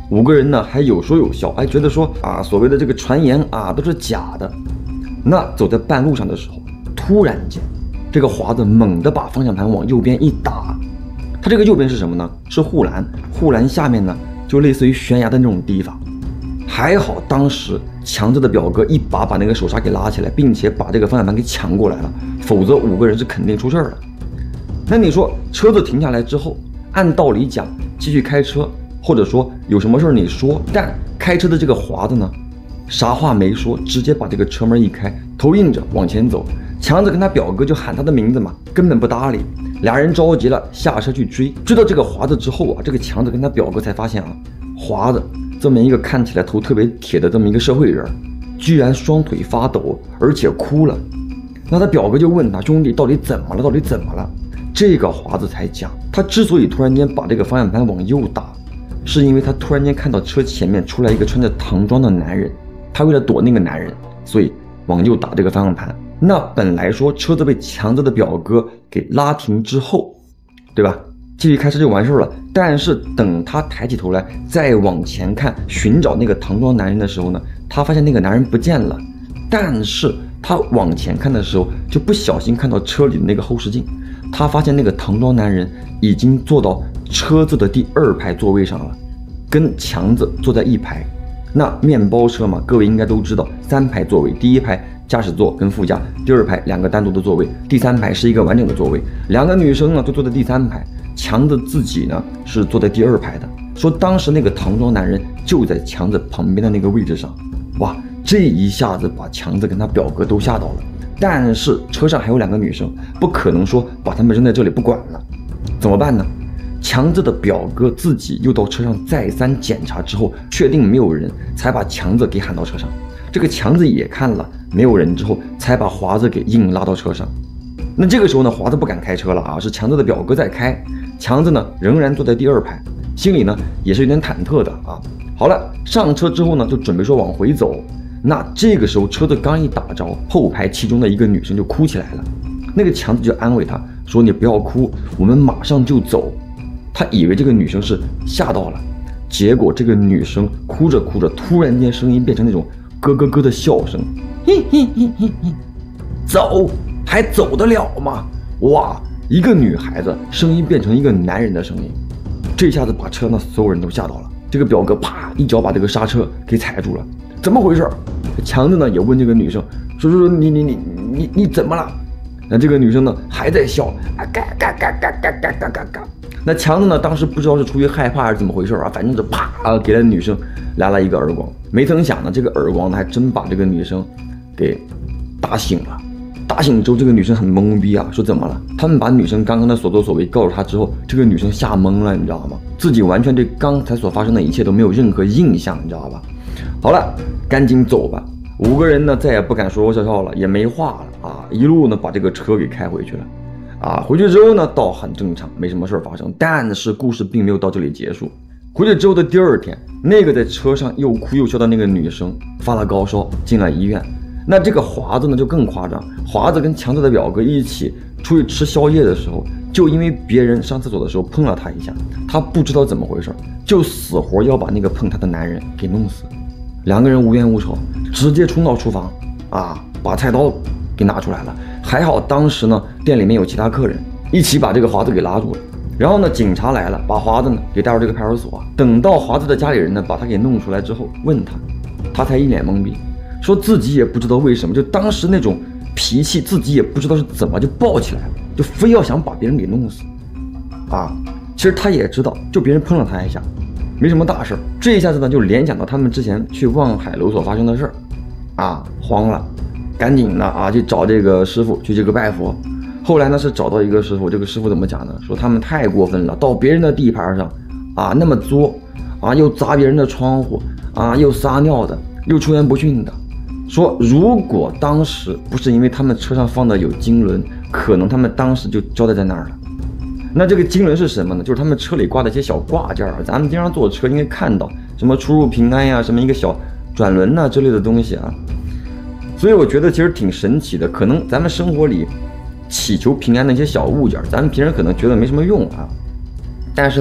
5个人呢还有说有笑，还觉得说啊，所谓的这个传言啊都是假的。那走在半路上的时候，突然间，这个华子猛地把方向盘往右边一打，他这个右边是什么呢？是护栏，护栏下面呢就类似于悬崖的那种地方。还好当时强子的表哥一把那个手刹给拉起来，并且把这个方向盘给抢过来了，否则5个人是肯定出事了。那你说车子停下来之后，按道理讲继续开车，或者说有什么事你说，但开车的这个华子呢，啥话没说，直接把这个车门一开，头硬着往前走。强子跟他表哥就喊他的名字嘛，根本不搭理。俩人着急了，下车去追到这个华子之后啊，这个强子跟他表哥才发现啊，华子这么一个看起来头特别铁的这么一个社会人，居然双腿发抖，而且哭了。那他表哥就问他，兄弟到底怎么了？到底怎么了？这个华子才讲，他之所以突然间把这个方向盘往右打，是因为他突然间看到车前面出来一个穿着唐装的男人，他为了躲那个男人，所以往右打这个方向盘。那本来说车子被强子的表哥给拉停之后，对吧？继续开车就完事了。但是等他抬起头来再往前看，寻找那个唐装男人的时候呢，他发现那个男人不见了。但是他往前看的时候，就不小心看到车里的那个后视镜，他发现那个唐装男人已经坐到车子的第2排座位上了，跟强子坐在一排。那面包车嘛，各位应该都知道，3排座位，第1排驾驶座跟副驾，第2排2个单独的座位，第3排是一个完整的座位。2个女生呢都坐在第3排，强子自己呢是坐在第2排的。说当时那个唐装男人就在强子旁边的那个位置上。哇，这一下子把强子跟他表哥都吓到了。但是车上还有2个女生，不可能说把他们扔在这里不管了，怎么办呢？强子的表哥自己又到车上再三检查之后，确定没有人，才把强子给喊到车上。这个强子也看了没有人之后，才把华子给硬拉到车上。那这个时候呢，华子不敢开车了啊，是强子的表哥在开。强子呢仍然坐在第2排，心里呢也是有点忐忑的啊。好了，上车之后呢，就准备说往回走。那这个时候车子刚一打着，后排其中的一个女生就哭起来了。那个强子就安慰她说：“你不要哭，我们马上就走。”他以为这个女生是吓到了，结果这个女生哭着哭着，突然间声音变成那种咯咯咯的笑声，嘿嘿嘿嘿嘿，走还走得了吗？哇，一个女孩子声音变成一个男人的声音，这下子把车上所有人都吓到了。这个表哥啪一脚把这个刹车给踩住了，怎么回事？强子呢也问这个女生说你怎么了？那这个女生呢还在笑，啊嘎嘎嘎嘎嘎嘎嘎嘎嘎。那强子呢当时不知道是出于害怕还是怎么回事啊，反正是啪给了女生来了一个耳光。没曾想呢，这个耳光呢还真把这个女生给打醒了。打醒之后，这个女生很懵逼啊，说怎么了？他们把女生刚刚的所作所为告诉她之后，这个女生吓懵了，你知道吗？自己完全对刚才所发生的一切都没有任何印象，你知道吧？好了，赶紧走吧。5个人呢再也不敢说说笑笑了，也没话了啊，一路呢把这个车给开回去了。啊，回去之后呢倒很正常，没什么事发生。但是故事并没有到这里结束。回去之后的第2天，那个在车上又哭又笑的那个女生发了高烧，进了医院。那这个华子呢就更夸张，华子跟强子的表哥一起出去吃宵夜的时候，就因为别人上厕所的时候碰了他一下，他不知道怎么回事，就死活要把那个碰他的男人给弄死。2个人无冤无仇，直接冲到厨房啊，把菜刀给拿出来了。还好当时呢店里面有其他客人，一起把这个华子给拉住了。然后呢警察来了，把华子呢给带到这个派出所。等到华子的家里人呢把他给弄出来之后，问他，他才一脸懵逼，说自己也不知道为什么，就当时那种脾气自己也不知道是怎么就爆起来了，就非要想把别人给弄死啊。其实他也知道，就别人碰了他一下没什么大事，这一下子呢就联想到他们之前去望海楼所发生的事儿啊，慌了，赶紧的啊去找这个师傅去这个拜佛。后来呢是找到一个师傅，这个师傅怎么讲呢？说他们太过分了，到别人的地盘上啊那么作啊，又砸别人的窗户啊，又撒尿的，又出言不逊的。说如果当时不是因为他们车上放的有经轮，可能他们当时就交代在那儿了。那这个经轮是什么呢？就是他们车里挂的一些小挂件，咱们经常坐车应该看到什么出入平安呀，什么一个小转轮呐之类的东西啊。所以我觉得其实挺神奇的，可能咱们生活里祈求平安的一些小物件，咱们平时可能觉得没什么用啊，但是呢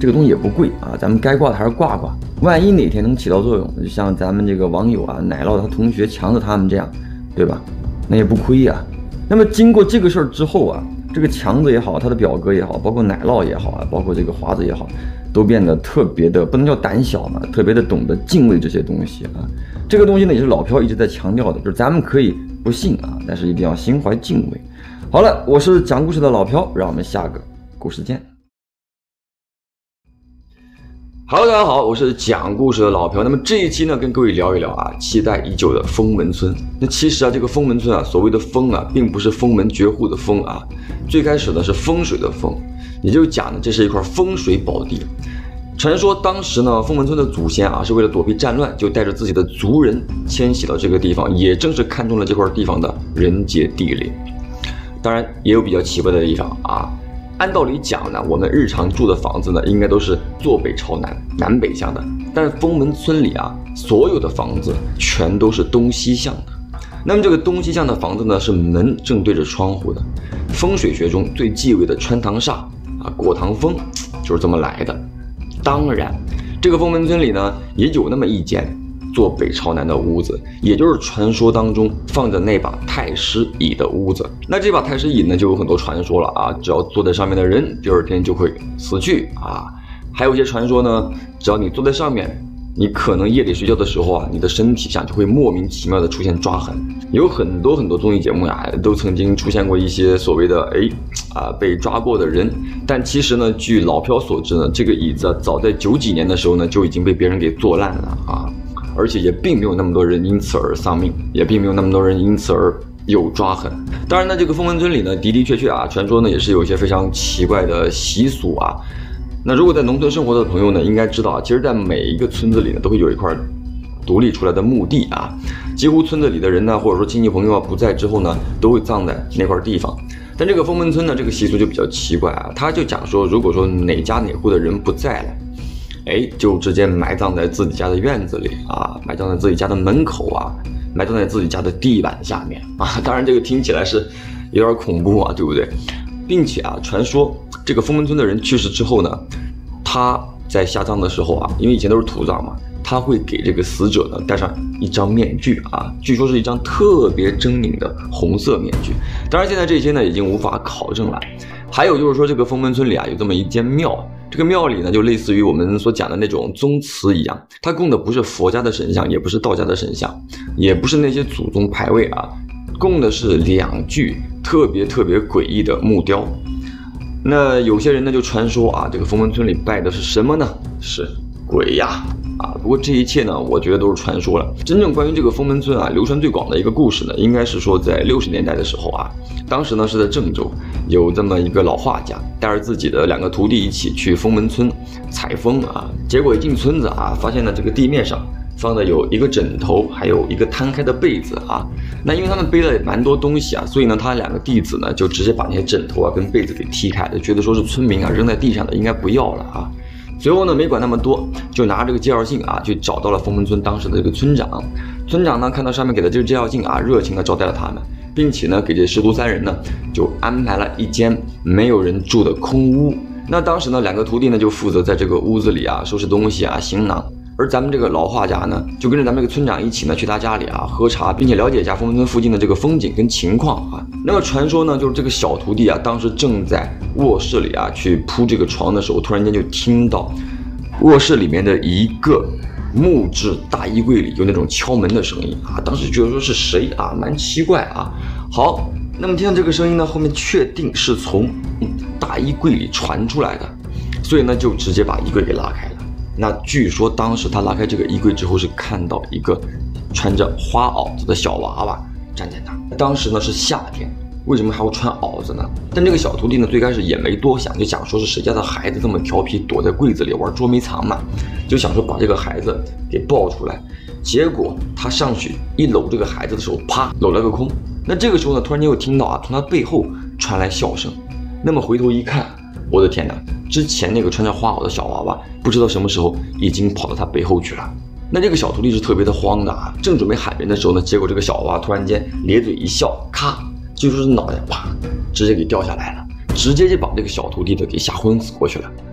这个东西也不贵啊，咱们该挂的还是挂挂。万一哪天能起到作用，就像咱们这个网友啊，奶酪他同学强子他们这样，对吧？那也不亏呀。那么经过这个事儿之后啊，这个强子也好，他的表哥也好，包括奶酪也好啊，包括这个华子也好，都变得特别的不能叫胆小嘛，特别的懂得敬畏这些东西啊。这个东西呢，也是老朴一直在强调的，就是咱们可以不信啊，但是一定要心怀敬畏。好了，我是讲故事的老朴，让我们下个故事见。Hello， 大家好，我是讲故事的老朴。那么这一期呢，跟各位聊一聊啊，期待已久的封门村。那其实啊，这个封门村啊，所谓的封啊，并不是封门绝户的封啊，最开始呢是风水的风，也就是讲呢，这是一块风水宝地。传说当时呢，封门村的祖先啊，是为了躲避战乱，就带着自己的族人迁徙到这个地方，也正是看中了这块地方的人杰地灵。当然，也有比较奇怪的地方啊。按道理讲呢，我们日常住的房子呢，应该都是坐北朝南，南北向的。但是封门村里啊，所有的房子全都是东西向的。那么这个东西向的房子呢，是门正对着窗户的。风水学中最忌讳的穿堂煞啊，过堂风，就是这么来的。当然，这个封门村里呢，也有那么一间坐北朝南的屋子，也就是传说当中放着那把太师椅的屋子。那这把太师椅呢，就有很多传说了啊，只要坐在上面的人，第二天就会死去啊。还有一些传说呢，只要你坐在上面，你可能夜里睡觉的时候啊，你的身体上就会莫名其妙的出现抓痕。有很多综艺节目呀，都曾经出现过一些所谓的被抓过的人。但其实呢，据老朴所知呢，这个椅子早在90几年的时候呢，就已经被别人给坐烂了啊。而且也并没有那么多人因此而丧命，也并没有那么多人因此而有抓痕。当然呢，这个封门村里呢，的确啊，传说呢也是有一些非常奇怪的习俗啊。那如果在农村生活的朋友呢，应该知道啊，其实在每一个村子里呢，都会有一块独立出来的墓地啊。几乎村子里的人呢，或者说亲戚朋友啊不在之后呢，都会葬在那块地方。但这个封门村呢，这个习俗就比较奇怪啊，他就讲说，如果说哪家哪户的人不在了，就直接埋葬在自己家的院子里啊，埋葬在自己家的门口啊，埋葬在自己家的地板下面啊。当然，这个听起来是有点恐怖啊，对不对？并且啊，传说这个封门村的人去世之后呢，他在下葬的时候啊，因为以前都是土葬嘛，他会给这个死者呢戴上一张面具啊，据说是一张特别狰狞的红色面具。当然，现在这些呢已经无法考证了。还有就是说，这个封门村里啊有这么一间庙，这个庙里呢就类似于我们所讲的那种宗祠一样，它供的不是佛家的神像，也不是道家的神像，也不是那些祖宗牌位啊，供的是2具特别诡异的木雕。那有些人呢就传说啊，这个封门村里拜的是什么呢？是鬼呀！不过这一切呢，我觉得都是传说了。真正关于这个封门村啊，流传最广的一个故事呢，应该是说在60年代的时候啊，当时呢是在郑州，有这么一个老画家，带着自己的2个徒弟一起去封门村采风啊。结果一进村子啊，发现呢这个地面上放的有一个枕头，还有一个摊开的被子啊。那因为他们背了蛮多东西啊，所以呢他2个弟子呢就直接把那些枕头啊跟被子给踢开了，觉得说是村民啊扔在地上的，应该不要了啊。随后呢，没管那么多，就拿这个介绍信啊，去找到了封门村当时的这个村长。村长呢，看到上面给的这个介绍信啊，热情的招待了他们，并且呢，给这师徒3人呢，就安排了一间没有人住的空屋。那当时呢，2个徒弟呢，就负责在这个屋子里啊，收拾东西啊，行囊。而咱们这个老画家呢，就跟着咱们这个村长一起呢，去他家里啊喝茶，并且了解一下封门村附近的这个风景跟情况啊。那么传说呢，就是这个小徒弟啊，当时正在卧室里啊去铺这个床的时候，突然间就听到卧室里面的一个木质大衣柜里有那种敲门的声音啊。当时觉得说是谁啊，蛮奇怪啊。好，那么听到这个声音呢，后面确定是从大衣柜里传出来的，所以呢就直接把衣柜给拉开了。那据说当时他拉开这个衣柜之后，是看到一个穿着花袄子的小娃娃站在那儿。当时呢是夏天，为什么还要穿袄子呢？但这个小徒弟呢最开始也没多想，就想说是谁家的孩子这么调皮，躲在柜子里玩捉迷藏嘛，就想说把这个孩子给抱出来。结果他上去一搂这个孩子的时候，啪，搂了个空。那这个时候呢，突然间又听到啊，从他背后传来笑声。那么回头一看，我的天哪！之前那个穿着花袄的小娃娃，不知道什么时候已经跑到他背后去了。那这个小徒弟是特别的慌的啊，正准备喊人的时候呢，结果这个小娃娃突然间咧嘴一笑，咔，就说是脑袋啪，直接给掉下来了，直接就把这个小徒弟的给吓昏死过去了。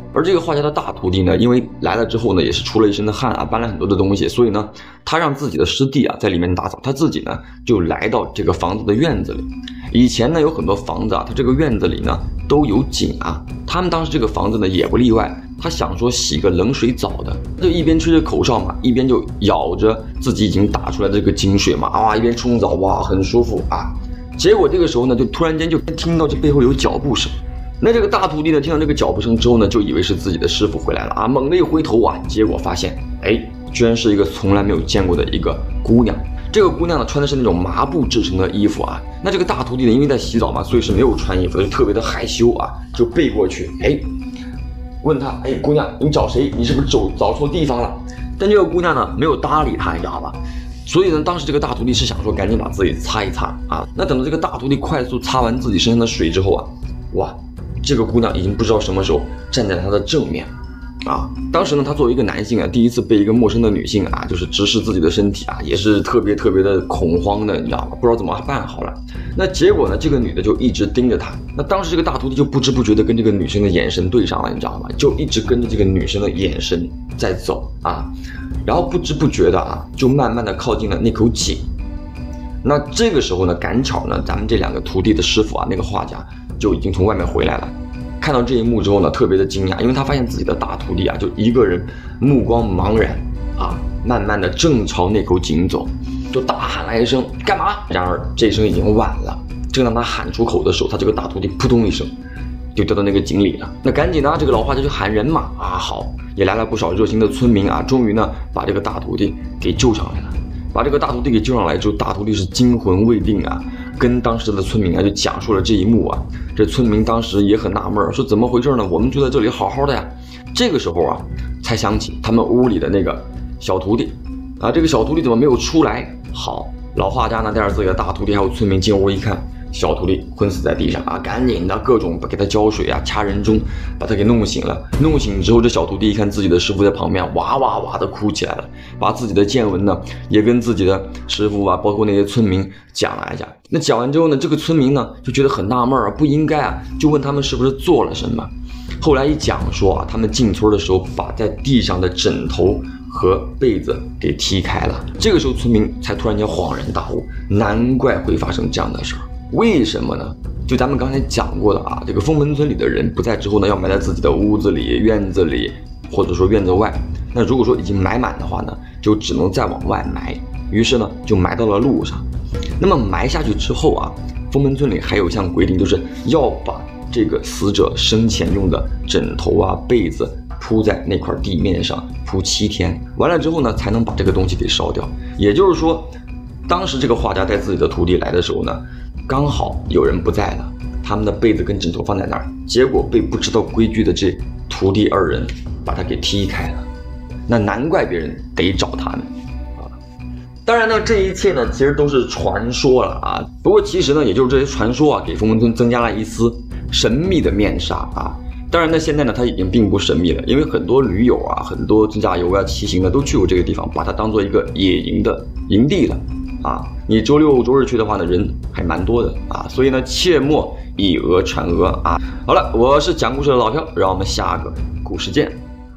而这个画家的大徒弟呢，因为来了之后呢，也是出了一身的汗啊，搬了很多的东西，所以呢，他让自己的师弟啊在里面打扫，他自己呢就来到这个房子的院子里。以前呢有很多房子啊，它这个院子里呢都有井啊，他们当时这个房子呢也不例外。他想说洗个冷水澡的，就一边吹着口哨嘛，一边就舀着自己已经打出来的这个井水嘛，啊，一边冲澡，哇，很舒服啊。结果这个时候呢，就突然间就听到这背后有脚步声。那这个大徒弟呢，听到这个脚步声之后呢，就以为是自己的师傅回来了啊，猛地一回头啊，结果发现，哎，居然是一个从来没有见过的一个姑娘。这个姑娘呢，穿的是那种麻布制成的衣服啊。那这个大徒弟呢，因为在洗澡嘛，所以是没有穿衣服的，就特别的害羞啊，就背过去，哎，问她，哎，姑娘，你找谁？你是不是找错地方了？但这个姑娘呢，没有搭理他，你知道吧？所以呢，当时这个大徒弟是想说，赶紧把自己擦一擦啊。那等到这个大徒弟快速擦完自己身上的水之后啊，哇，这个姑娘已经不知道什么时候站在他的正面。啊，当时呢，他作为一个男性啊，第一次被一个陌生的女性啊，就是直视自己的身体啊，也是特别的恐慌的，你知道吗？不知道怎么办好了。那结果呢，这个女的就一直盯着他。那当时这个大徒弟就不知不觉的跟这个女生的眼神对上了，你知道吗？就一直跟着这个女生的眼神在走啊，然后不知不觉的啊，就慢慢的靠近了那口井。那这个时候呢，赶巧呢，咱们这两个徒弟的师傅啊，那个画家就已经从外面回来了。看到这一幕之后呢，特别的惊讶，因为他发现自己的大徒弟啊，就一个人目光茫然啊，慢慢的正朝那口井走，就大喊了一声干嘛？然而这一声已经晚了，正当他喊出口的时候，他这个大徒弟扑通一声就掉到那个井里了。那赶紧呢，这个老画家就喊人嘛啊，好，也来了不少热心的村民啊，终于呢把这个大徒弟给救上来了。把这个大徒弟给救上来之后，大徒弟是惊魂未定啊，跟当时的村民啊就讲述了这一幕啊。这村民当时也很纳闷，说怎么回事呢？我们就在这里好好的呀。这个时候啊，才想起他们屋里的那个小徒弟啊，这个小徒弟怎么没有出来？好，老画家呢带着自己的大徒弟还有村民进屋一看，小徒弟昏死在地上啊，赶紧的各种给他浇水啊，掐人中，把他给弄醒了。弄醒之后，这小徒弟一看自己的师傅在旁边，哇哇哇的哭起来了，把自己的见闻呢也跟自己的师傅啊，包括那些村民讲了一下。那讲完之后呢，这个村民呢就觉得很纳闷啊，不应该啊，就问他们是不是做了什么。后来一讲说啊，他们进村的时候把在地上的枕头和被子给踢开了。这个时候村民才突然间恍然大悟，难怪会发生这样的事儿。为什么呢？就咱们刚才讲过的啊，这个封门村里的人不在之后呢，要埋在自己的屋子里、院子里，或者说院子外。那如果说已经埋满的话呢，就只能再往外埋。于是呢，就埋到了路上。那么埋下去之后啊，封门村里还有一项规定，就是要把这个死者生前用的枕头啊、被子铺在那块地面上，铺7天。完了之后呢，才能把这个东西给烧掉。也就是说，当时这个画家带自己的徒弟来的时候呢，刚好有人不在了，他们的被子跟枕头放在那儿，结果被不知道规矩的这徒弟2人把他给踢开了。那难怪别人得找他们啊！当然呢，这一切呢其实都是传说了啊。不过其实呢，也就是这些传说啊，给封门村增加了一丝神秘的面纱啊。当然呢，现在呢它已经并不神秘了，因为很多驴友啊、很多自驾游啊、骑行的都去过这个地方，把它当做一个野营的营地了。啊，你周6、周日去的话呢，人还蛮多的啊，所以呢，切莫以讹传讹啊。好了，我是讲故事的老飘，让我们下个故事见。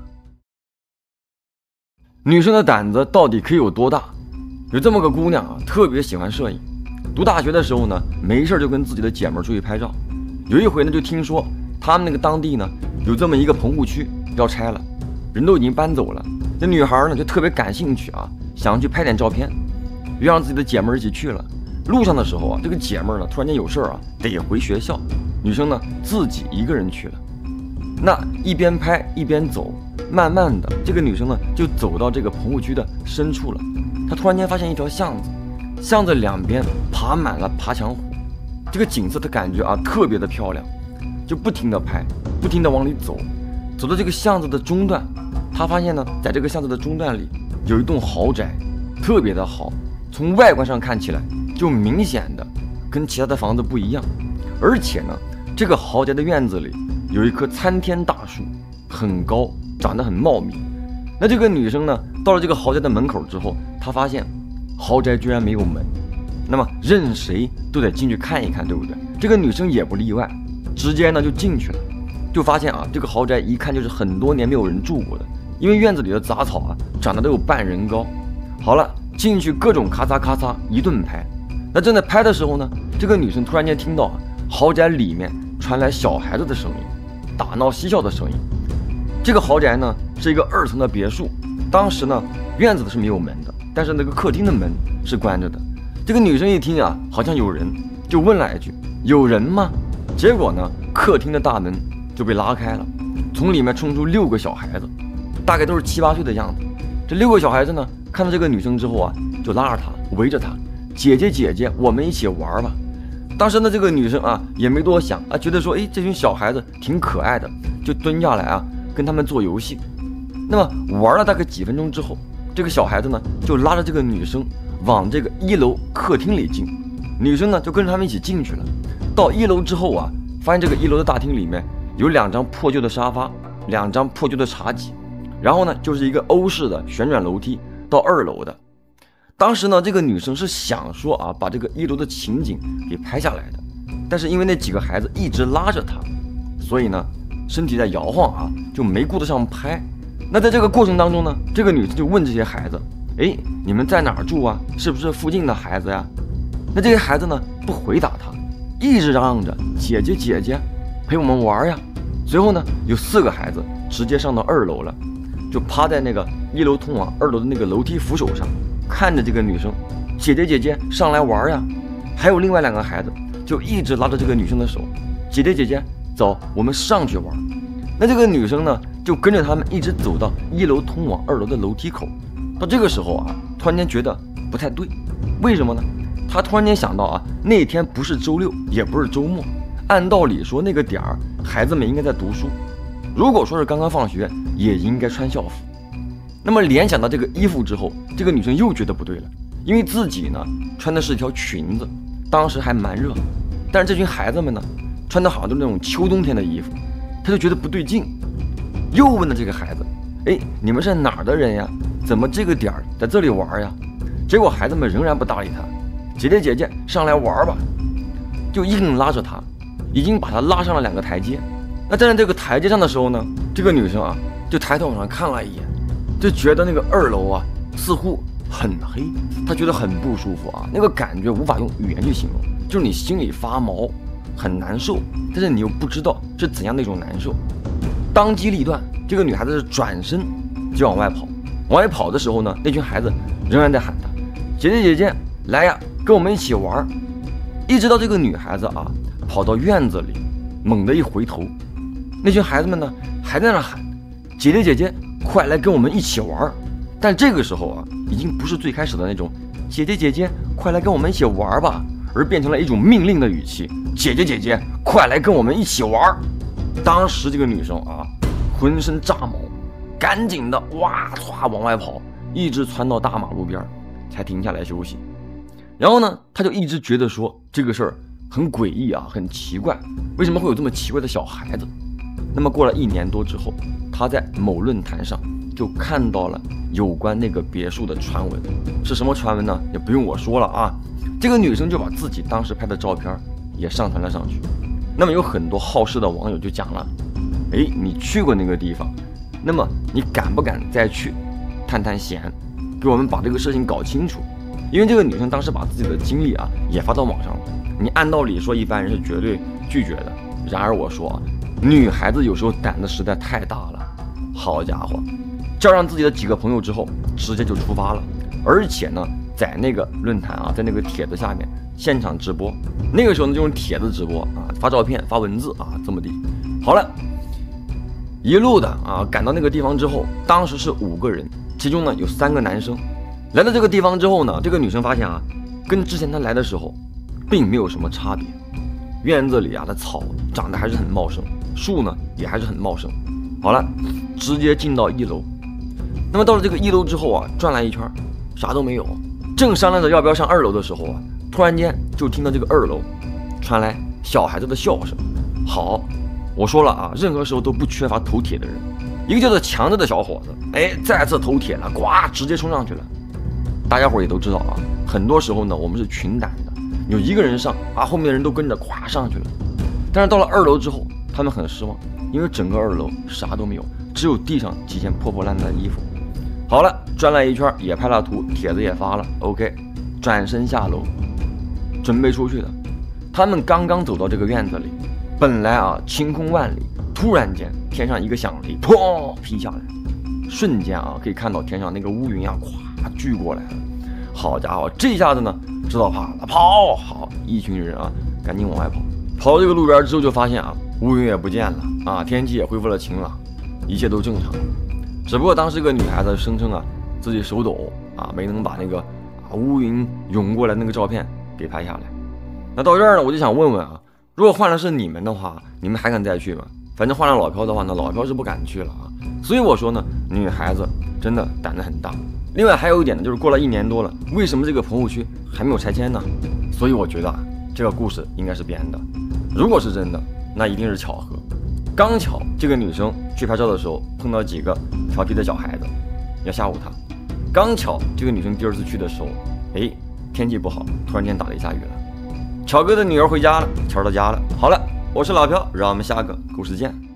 女生的胆子到底可以有多大？有这么个姑娘啊，特别喜欢摄影。读大学的时候呢，没事就跟自己的姐们出去拍照。有一回呢，就听说他们那个当地呢，有这么一个棚户区要拆了，人都已经搬走了。这女孩呢就特别感兴趣啊，想去拍点照片。约上自己的姐妹一起去了。路上的时候啊，这个姐妹呢突然间有事啊，得回学校。女生呢自己一个人去了。那一边拍一边走，慢慢的，这个女生呢就走到这个棚户区的深处了。她突然间发现一条巷子，巷子两边爬满了爬墙虎，这个景色她感觉啊特别的漂亮，就不停的拍，不停的往里走。走到这个巷子的中段，她发现呢，在这个巷子的中段里有一栋豪宅，特别的好。从外观上看起来，就明显的跟其他的房子不一样，而且呢，这个豪宅的院子里有一棵参天大树，很高，长得很茂密。那这个女生呢，到了这个豪宅的门口之后，她发现豪宅居然没有门，那么任谁都得进去看一看，对不对？这个女生也不例外，直接呢就进去了。 就发现啊，这个豪宅一看就是很多年没有人住过的，因为院子里的杂草啊长得都有半人高。好了，进去各种咔嚓咔嚓一顿拍。那正在拍的时候呢，这个女生突然间听到啊，豪宅里面传来小孩子的声音，打闹嬉笑的声音。这个豪宅呢是一个2层的别墅，当时呢院子是没有门的，但是那个客厅的门是关着的。这个女生一听啊，好像有人，就问了一句：“有人吗？”结果呢，客厅的大门就被拉开了，从里面冲出6个小孩子，大概都是7、8岁的样子。这6个小孩子呢，看到这个女生之后啊，就拉着她，围着她，姐姐姐姐，我们一起玩吧。当时呢，这个女生啊也没多想啊，觉得说，哎，这群小孩子挺可爱的，就蹲下来啊，跟他们做游戏。那么玩了大概几分钟之后，这个小孩子呢就拉着这个女生往这个1楼客厅里进，女生呢就跟着他们一起进去了。到1楼之后啊，发现这个1楼的大厅里面有2张破旧的沙发，2张破旧的茶几，然后呢就是一个欧式的旋转楼梯到2楼的。当时呢，这个女生是想说啊，把这个1楼的情景给拍下来的，但是因为那几个孩子一直拉着她，所以呢身体在摇晃啊，就没顾得上拍。那在这个过程当中呢，这个女生就问这些孩子：“哎，你们在哪儿住啊？是不是附近的孩子呀？”那这些孩子呢不回答她，一直嚷嚷着：“姐姐姐姐，陪我们玩呀！”随后呢，有4个孩子直接上到2楼了，就趴在那个1楼通往2楼的那个楼梯扶手上，看着这个女生：“姐姐姐姐，上来玩呀！”还有另外2个孩子就一直拉着这个女生的手：“姐姐姐姐，走，我们上去玩。”那这个女生呢就跟着他们一直走到1楼通往2楼的楼梯口。到这个时候啊，突然间觉得不太对，为什么呢？她突然间想到啊，那天不是周6，也不是周末，按道理说那个点儿孩子们应该在读书，如果说是刚刚放学，也应该穿校服。那么联想到这个衣服之后，这个女生又觉得不对了，因为自己呢穿的是一条裙子，当时还蛮热，但是这群孩子们呢穿的好像都是那种秋冬天的衣服，她就觉得不对劲，又问了这个孩子：“哎，你们是哪儿的人呀？怎么这个点儿在这里玩呀？”结果孩子们仍然不搭理她：“姐姐姐姐，上来玩吧。”就硬拉着她，已经把她拉上了2个台阶。那站在这个台阶上的时候呢，这个女生啊就抬头往上看了一眼，就觉得那个2楼啊似乎很黑，她觉得很不舒服啊，那个感觉无法用语言去形容，就是你心里发毛，很难受，但是你又不知道是怎样的一种难受。当机立断，这个女孩子是转身就往外跑。往外跑的时候呢，那群孩子仍然在喊她：“姐姐姐姐，来呀，跟我们一起玩。”一直到这个女孩子啊跑到院子里，猛地一回头，那群孩子们呢还在那喊：“姐姐姐姐，快来跟我们一起玩。”但这个时候啊，已经不是最开始的那种“姐姐姐姐，快来跟我们一起玩吧”，而变成了一种命令的语气：“姐姐姐姐，快来跟我们一起玩。”当时这个女生啊浑身炸毛，赶紧的哇唰往外跑，一直窜到大马路边才停下来休息。然后呢，她就一直觉得说这个事儿很诡异啊，很奇怪，为什么会有这么奇怪的小孩子？那么过了1年多之后，她在某论坛上就看到了有关那个别墅的传闻。是什么传闻呢？也不用我说了啊，这个女生就把自己当时拍的照片也上传了上去。那么有很多好事的网友就讲了：“哎，你去过那个地方，那么你敢不敢再去探探险，给我们把这个事情搞清楚？”因为这个女生当时把自己的经历啊也发到网上了，你按道理说一般人是绝对拒绝的。然而我说啊，女孩子有时候胆子实在太大了，好家伙，叫上自己的几个朋友之后，直接就出发了，而且呢，在那个论坛啊，在那个帖子下面现场直播。那个时候呢，就用帖子直播啊，发照片、发文字啊，这么地。好了，一路的啊，赶到那个地方之后，当时是5个人，其中呢有3个男生。来到这个地方之后呢，这个女生发现啊，跟之前她来的时候并没有什么差别。院子里啊的草长得还是很茂盛，树呢也还是很茂盛。好了，直接进到1楼。那么到了这个1楼之后啊，转了一圈，啥都没有。正商量着要不要上2楼的时候啊，突然间就听到这个2楼传来小孩子的笑声。好，我说了啊，任何时候都不缺乏头铁的人。一个叫做强子的小伙子，哎，再次头铁了，呱，直接冲上去了。大家伙也都知道啊，很多时候呢，我们是群胆的，有一个人上啊，后面的人都跟着咵上去了。但是到了2楼之后，他们很失望， 因为整个2楼啥都没有，只有地上几件破破烂烂的衣服。好了，转了一圈，也拍了图，帖子也发了 OK， 转身下楼准备出去的。他们刚刚走到这个院子里，本来啊晴空万里，突然间天上一个响雷，砰劈下来，瞬间啊可以看到天上那个乌云啊咵聚过来了。好家伙，这下子呢知道怕了，跑！好，一群人啊赶紧往外跑。跑到这个路边之后就发现啊乌云也不见了啊，天气也恢复了晴朗，一切都正常。只不过当时这个女孩子声称啊自己手抖啊，没能把那个乌云涌过来那个照片给拍下来。那到这儿呢，我就想问问啊，如果换了是你们的话，你们还敢再去吗？反正换了老飘的话呢，老飘是不敢去了啊。所以我说呢，女孩子真的胆子很大。另外还有一点呢，就是过了1年多了，为什么这个棚户区还没有拆迁呢？所以我觉得啊，这个故事应该是编的。如果是真的，那一定是巧合。刚巧这个女生去拍照的时候碰到几个调皮的小孩子，要吓唬她。刚巧这个女生第2次去的时候，天气不好，突然间打了一下雨了。巧哥的女儿回家了，巧儿到家了。好了，我是老飘，让我们下个故事见。